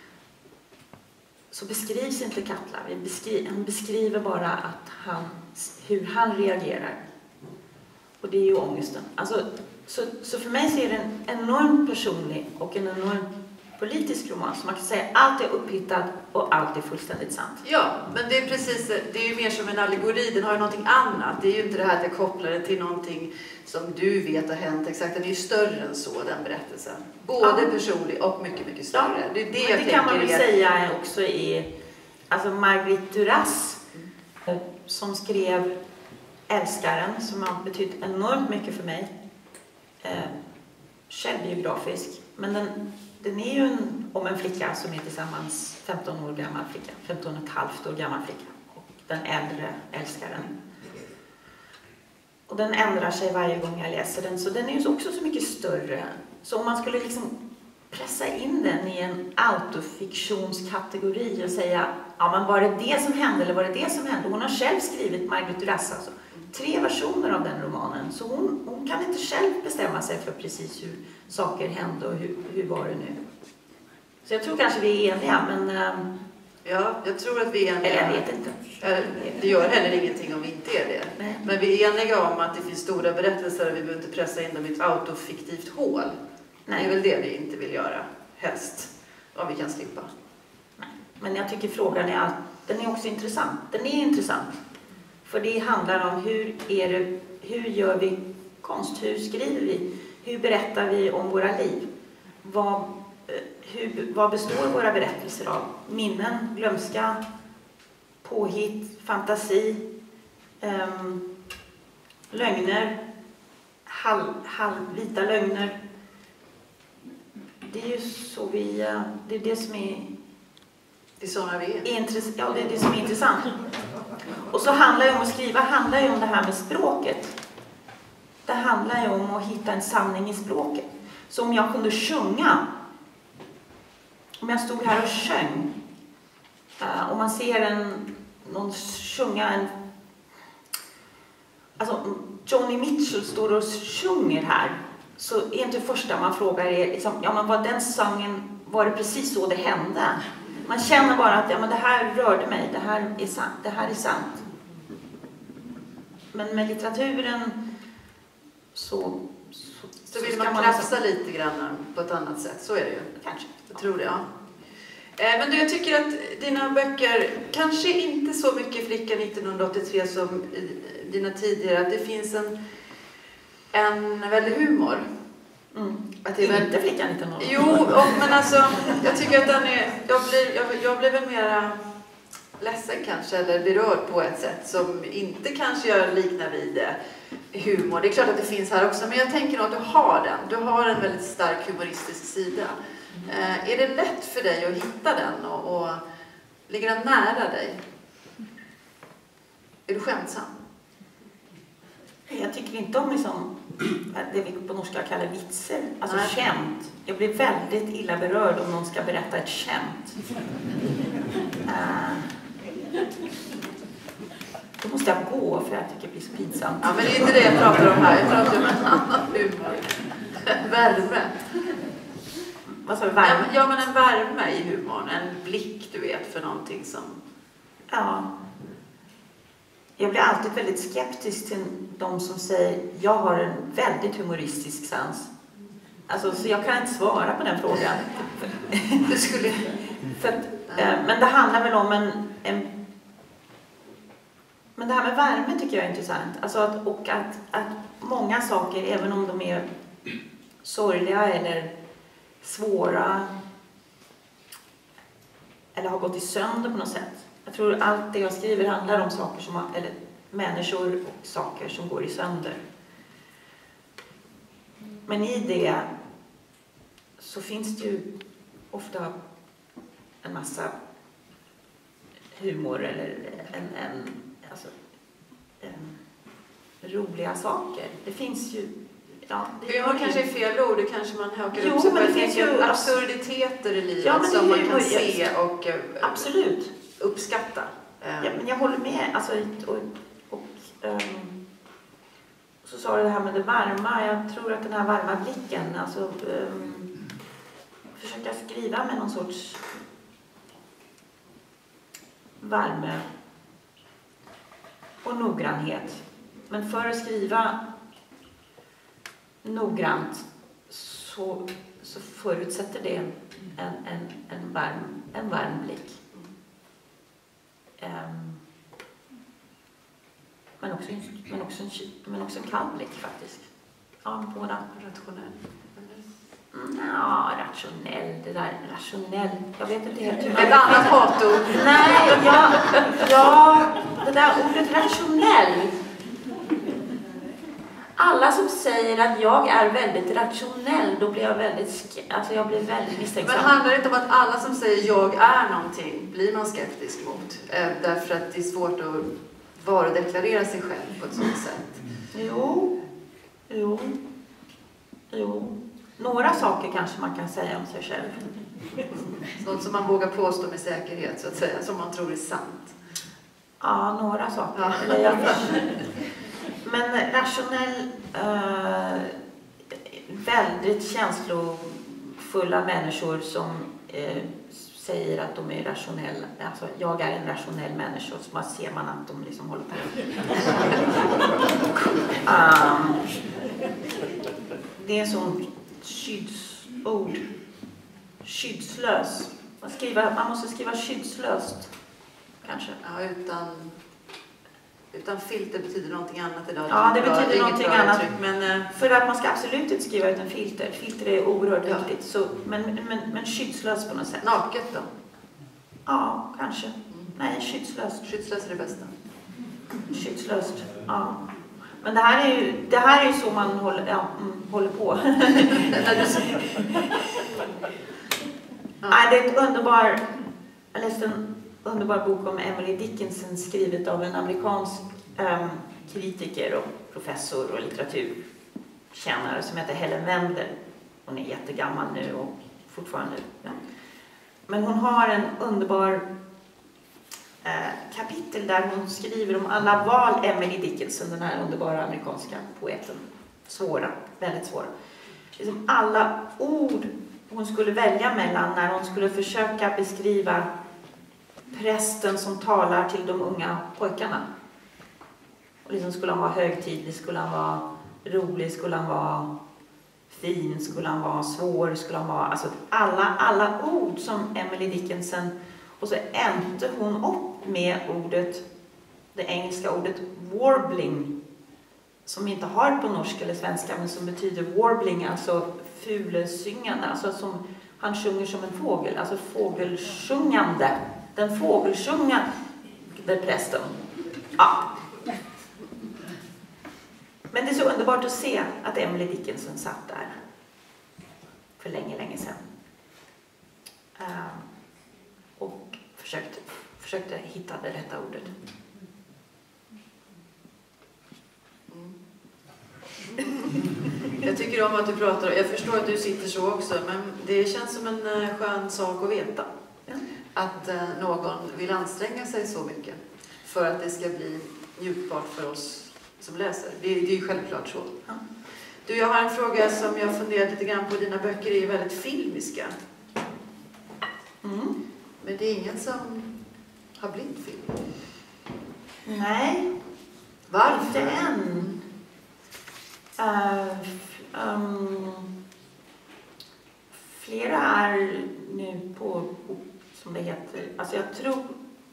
så beskrivs inte Katla. Han beskriver bara hur han reagerar. Och det är ju ångesten. Alltså, så för mig så är det en enormt personlig och en enormt politisk roman. Så man kan säga att allt är upphittat och allt är fullständigt sant. Ja, men det är precis, det är ju mer som en allegori. Den har ju någonting annat. Det är ju inte det här att jag kopplar det till någonting som du vet har hänt exakt. Den är ju större än så, den berättelsen. Både personlig och mycket, mycket större. Det är det jag det kan man väl säga också är... Alltså Marguerite Duras som skrev Älskaren, som har betytt enormt mycket för mig. Självbiografisk. Men den är ju om en flicka som är tillsammans 15 år gammal flicka. 15,5 år gammal flicka. Och den äldre älskaren. Och den ändrar sig varje gång jag läser den. Så den är ju också så mycket större. Så om man skulle liksom pressa in den i en autofiktionskategori och säga, ja men var det det som hände eller var det det som hände? Hon har själv skrivit Marguerite Duras alltså. 3 versioner av den romanen. Så hon kan inte själv bestämma sig för precis hur saker hände och hur var det nu. Så jag tror kanske vi är eniga, men... Ja, jag tror att vi är eniga. Eller jag vet inte. Det gör heller ingenting om vi inte är det. Nej. Men vi är eniga om att det finns stora berättelser och vi behöver inte pressa in dem i ett autofiktivt hål. Nej. Det är väl det vi inte vill göra, helst. Om vi kan slippa. Nej. Men jag tycker frågan den är också intressant. Den är intressant. För det handlar om hur gör vi konst? Hur skriver vi? Hur berättar vi om våra liv? Vad består våra berättelser av? Minnen, glömska, påhitt, fantasi, lögner, halvvita lögner. Det är ju så det är det som är... Det är sådana vi är. Ja, det är det som är intressant. Och så handlar ju om att skriva, handlar ju om det här med språket. Det handlar ju om att hitta en sanning i språket. Så om jag kunde sjunga, om jag stod här och sjöng, om man ser någon sjunga alltså Joni Mitchell står och sjunger här, så är inte första man frågar är liksom, ja men var den sången, var det precis så det hände? Man känner bara att ja, men det här rörde mig, det här är sant, det här är sant. Men med litteraturen så vill man krafsa lite grann på ett annat sätt, så är det ju. Kanske. Jag tror det, ja. Men du, jag tycker att dina böcker, kanske inte så mycket Flickan 1983 som dina tidigare, att det finns en väldig humor. Att det är inte Flickan 1983. Jo, men alltså, jag tycker att den är, jag blir väl mera ledsen kanske, eller berörd på ett sätt som inte kanske jag liknar vid humor. Det är klart att det finns här också, men jag tänker nog att du har den. Du har en väldigt stark humoristisk sida. Är det lätt för dig att hitta den och ligger den nära dig? Är du skämtsam? Jag tycker inte om liksom, det vi på norska kallar vitser, alltså skämt. Jag blir väldigt illa berörd om någon ska berätta ett skämt. Då måste jag gå för jag tycker det blir så pinsamt. Ja, men det är inte det jag pratar om här. Jag pratar om en annan humor. Värme. Vad sa du? Värme? Ja, men en värme i humorn. En blick, du vet, för någonting som... Ja. Jag blir alltid väldigt skeptisk till de som säger jag har en väldigt humoristisk sans. Alltså, så jag kan inte svara på den frågan. Det skulle... För att, men det handlar väl om men det här med värme tycker jag är intressant. Alltså att många saker, även om de är sorgliga eller svåra eller har gått i sönder på något sätt. Jag tror allt det jag skriver handlar om saker som eller människor och saker som går i sönder. Men i det så finns det ju ofta en massa humor eller roliga saker. Det finns ju... Ja, humor kanske är fel ord, det kanske man hakar upp sig på. Men det finns ju absurditeter i livet som man kan se och absolut uppskatta. Ja, men jag håller med. Alltså, så sa det här med det varma. Jag tror att den här varma blicken, alltså försöka skriva med någon sorts värme och noggrannhet. Men för att skriva noggrant så förutsätter det en varm blick. Men också en kall blick faktiskt. Ja, båda. Rationell. Ja, rationell. Det där rationell. Jag vet inte helt hur ett annat hatord. Nej, ja, det där ordet rationell. Alla som säger att jag är väldigt rationell, då blir jag väldigt misstänksam. Men handlar det inte om att alla som säger jag är någonting blir man skeptisk mot? Därför att det är svårt att varudeklarera sig själv på ett sådant sätt. Jo. Några saker kanske man kan säga om sig själv. Sånt som man vågar påstå med säkerhet, så att säga, som man tror är sant. Ja, några saker. Ja. Men rationell, väldigt känslofulla människor som säger att de är rationella. Alltså, jag är en rationell människa, så man ser man att de liksom håller på. Det är en sån skyddsord. Skyddslös. Man måste skriva skyddslöst, kanske. Ja, utan filter betyder någonting annat idag. Ja, det betyder någonting annat. Men för att man ska absolut inte skriva utan filter. Filter är oerhört viktigt. Så, men skyddslöst på något sätt. Naket då? Ja, kanske. Nej, skyddslöst. Skyddslöst är det bästa. Skydslöst, ja. Men det här är ju så man håller på. Nej, det är ett jag läste en underbar bok om Emily Dickinson skrivet av en amerikansk kritiker och professor och litteraturkännare som heter Helen Wendell. Hon är jättegammal nu och fortfarande. Ja. Men hon har en underbar kapitel där hon skriver om alla val Emily Dickinson, den här underbara amerikanska poeten. Svåra, väldigt svåra. Liksom alla ord hon skulle välja mellan när hon skulle försöka beskriva prästen som talar till de unga pojkarna. Och liksom skulle han vara högtidlig, skulle han vara rolig, skulle han vara fin, skulle han vara svår, skulle han vara... Alltså alla ord som Emily Dickinson... Och så ändte hon upp med det engelska ordet warbling. Som inte har på norska eller svenska, men som betyder warbling, alltså fulsyngande. Alltså som han sjunger som en fågel, alltså fågelsjungande. Den fågelsjungande prästen. Ja. Men det är så underbart att se att Emily Dickinson satt där för länge sedan. Och försökte hitta det rätta ordet. Jag tycker om att du pratar, jag förstår att du sitter så också, men det känns som en skön sak att veta. Ja. Att någon vill anstränga sig så mycket för att det ska bli njutbart för oss som läser. Det är ju självklart så. Ja. Du, jag har en fråga som jag funderat lite grann på. Dina böcker är ju väldigt filmiska. Mm. Men det är ingen som har blivit film? Nej. Varför? Inte än. Flera är nu på, som det heter, alltså jag tror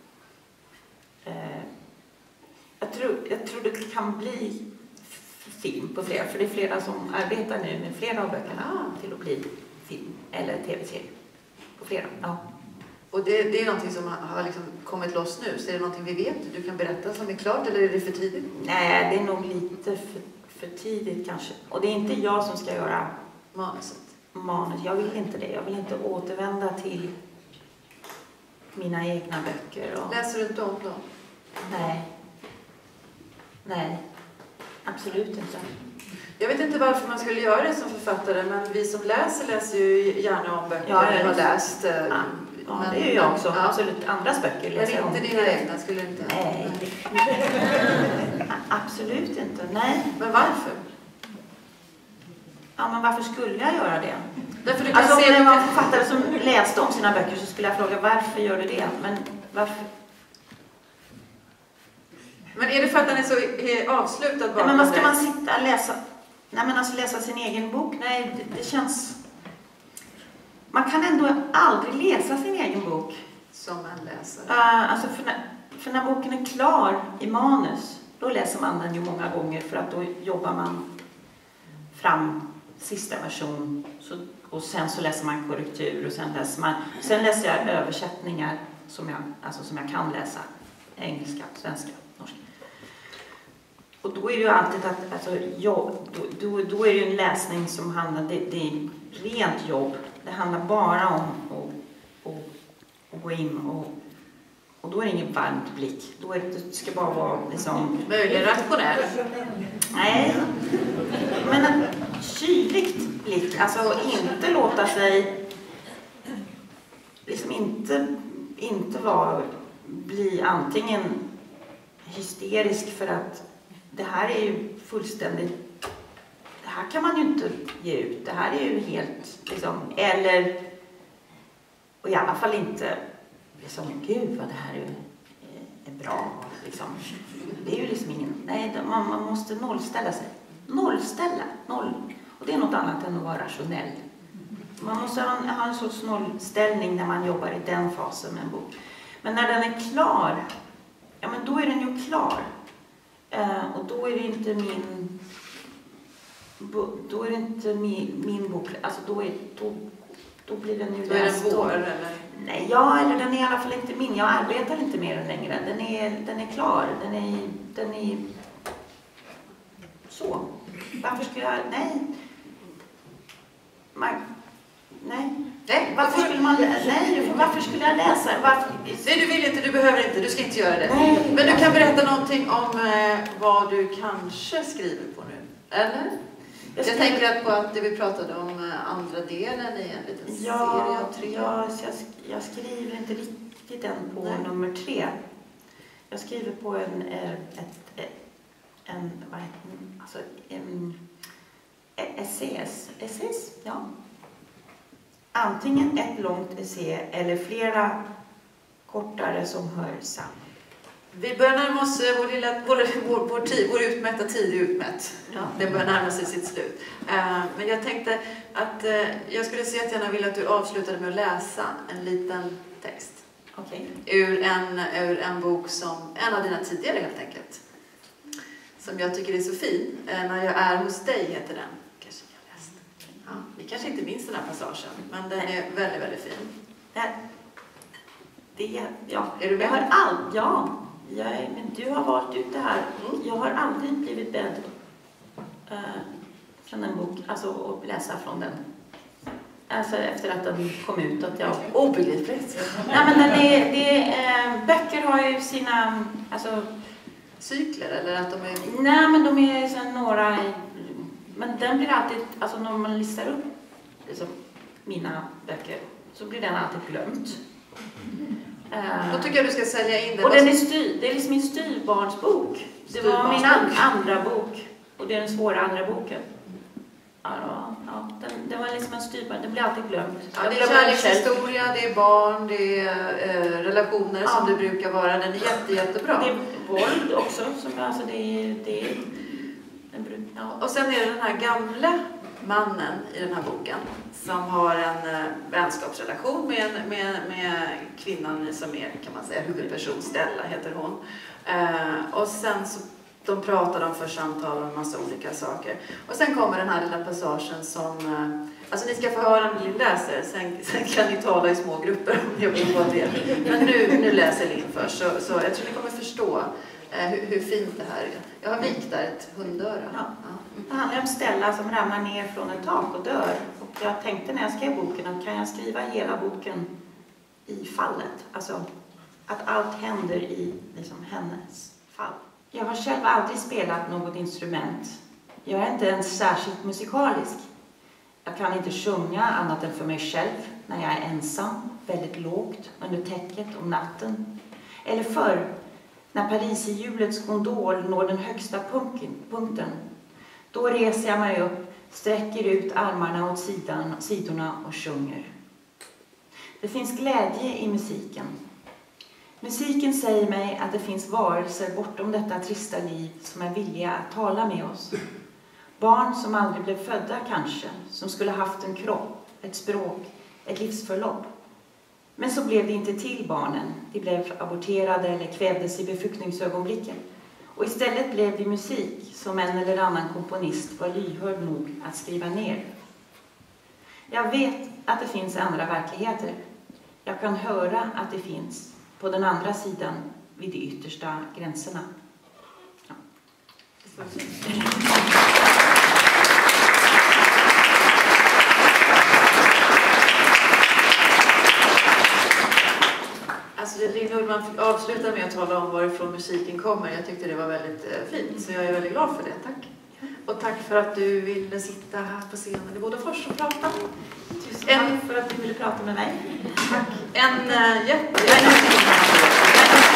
det kan bli film på flera, för det är flera som arbetar nu med flera av böckerna till att bli film eller tv-serie på flera. Ja. Och det är någonting som har liksom kommit loss nu, så är det någonting vi vet du kan berätta som är klart, eller är det för tidigt? Nej, det är nog lite för tidigt kanske. Och det är inte jag som ska göra manus. Jag vill inte det. Jag vill inte återvända till mina egna böcker. Läser du inte om dem? Nej. Absolut inte. Jag vet inte varför man skulle göra det som författare, men vi som läser ju gärna om böcker jag har läst. Ja, men, det är ju jag också. Ja. Absolut. Andras böcker läser jag om. Men inte dina egna, skulle inte? Nej. Absolut inte. Nej. Men varför? Ja, men varför skulle jag göra det? Därför du kan alltså se om det var en författare som läste om sina böcker så skulle jag fråga varför gör du det? Men varför? Men är det för att den är så avslutad bara? Nej, men vad ska man sitta och läsa? Nej, men alltså läsa sin egen bok? Nej, det känns... Man kan ändå aldrig läsa sin egen bok. Som en läsare? Alltså för när boken är klar i manus, då läser man den ju många gånger, för att då jobbar man fram sista version. Och sen så läser man korrektur och sen läser jag översättningar som jag kan läsa. Engelska, svenska, norska. Och då är det ju alltid att, alltså, då är det ju en läsning som handlar, det är rent jobb. Det handlar bara om att gå in och då är det ingen varmt blick. Då det ska bara vara liksom... Möjligen rationell. Nej, men en kyligt blick. Alltså inte låta sig liksom inte bli antingen hysterisk för att det här är ju fullständigt, det här kan man ju inte ge ut, det här är ju helt liksom, eller och i alla fall inte liksom, gud vad det här är bra liksom. Det är ju liksom ingen, nej, man måste nollställa sig, noll, och det är något annat än att vara rationell. Man måste ha en sorts nollställning när man jobbar i den fasen med en bok. Men när den är klar, ja men då är den ju klar. Och då är det inte min bok, alltså då blir den ju läst. Är den vår eller? Nej, eller den är i alla fall inte min. Jag arbetar inte med den längre. Den är klar. Den är så. Varför skulle jag, nej. Varför skulle jag läsa? Nej, du vill inte, du behöver inte, du ska inte göra det. Nej. Men du kan berätta någonting om vad du kanske skriver på nu, eller? Jag tänker på att det vi pratade om andra delen i en liten serie av 3. Jag skriver inte riktigt än på nummer 3. Jag skriver på essays, ja. Antingen ett långt essä eller flera kortare som hör samman. Vi börjar närma oss vår utmätta tid är utmätt. Ja. Det börjar närma sig sitt slut. Men jag tänkte att jag skulle se att jag vill att du avslutade med att läsa en liten text. Okay. Ur en bok som, en av dina tidigare helt enkelt. Som jag tycker är så fin. När jag är hos dig heter den. Kanske jag läst. Ja, ni kanske inte minns den här passagen, men den är väldigt, väldigt fin. Är du med? Jag har allt, ja. Men du har valt ut det här. Jag har aldrig blivit bedd från en bok, alltså att läsa från den. Alltså efter att den kom ut att jag... Obegripligt. Nej, men böcker har ju sina... Alltså, cykler eller att de är... Nej, men de är sen några... Men den blir alltid... Alltså när man listar upp liksom, mina böcker så blir den alltid glömt. Då tycker jag du ska sälja in det. Och den är det är liksom min styvbarnsbok. Det var min andra bok. Och det är den svåra andra boken. Det var liksom en styvbarn. Den blir alltid glömd. Ja, det är kärlekshistoria, det är barn, det är relationer som det brukar vara. Den är jättebra. Det är våld också. Alltså Och sen är det den här gamla mannen i den här boken som har en vänskapsrelation med kvinnan som är, kan man säga, huvudperson. Stella heter hon. Och sen så de pratar om samtal om en massa olika saker. Och sen kommer den här lilla passagen som... Alltså ni ska få höra när ni läser. Sen kan ni tala i små grupper om jag vill vara det. Men nu läser Linn först. Så jag tror ni kommer förstå hur fint det här är. Jag har vikt där ett hundöra. Ja. Det handlar om Stella som ramlar ner från ett tak och dör. Och jag tänkte när jag skrev boken att kan jag skriva hela boken i fallet. Alltså att allt händer i liksom hennes fall. Jag har själv aldrig spelat något instrument. Jag är inte ens särskilt musikalisk. Jag kan inte sjunga annat än för mig själv när jag är ensam, väldigt lågt under täcket om natten. Eller förr, när Pariserhjulets gondol når den högsta punkten. Då reser jag mig upp, sträcker ut armarna åt sidorna och sjunger. Det finns glädje i musiken. Musiken säger mig att det finns varelser bortom detta trista liv som är villiga att tala med oss. Barn som aldrig blev födda kanske, som skulle haft en kropp, ett språk, ett livsförlopp. Men så blev det inte till barnen. De blev aborterade eller kvävdes i befruktningsögonblicken. Och istället blev det musik som en eller annan komponist var lyhörd nog att skriva ner. Jag vet att det finns andra verkligheter. Jag kan höra att det finns på den andra sidan vid de yttersta gränserna. Ja. Alltså Linn Ullman avslutar med att tala om varifrån musiken kommer. Jag tyckte det var väldigt fint, så jag är väldigt glad för det. Tack. Och tack för att du ville sitta här på scenen i Bodafors och prata. Tusen tack för att du ville prata med mig. Tack. En jätte...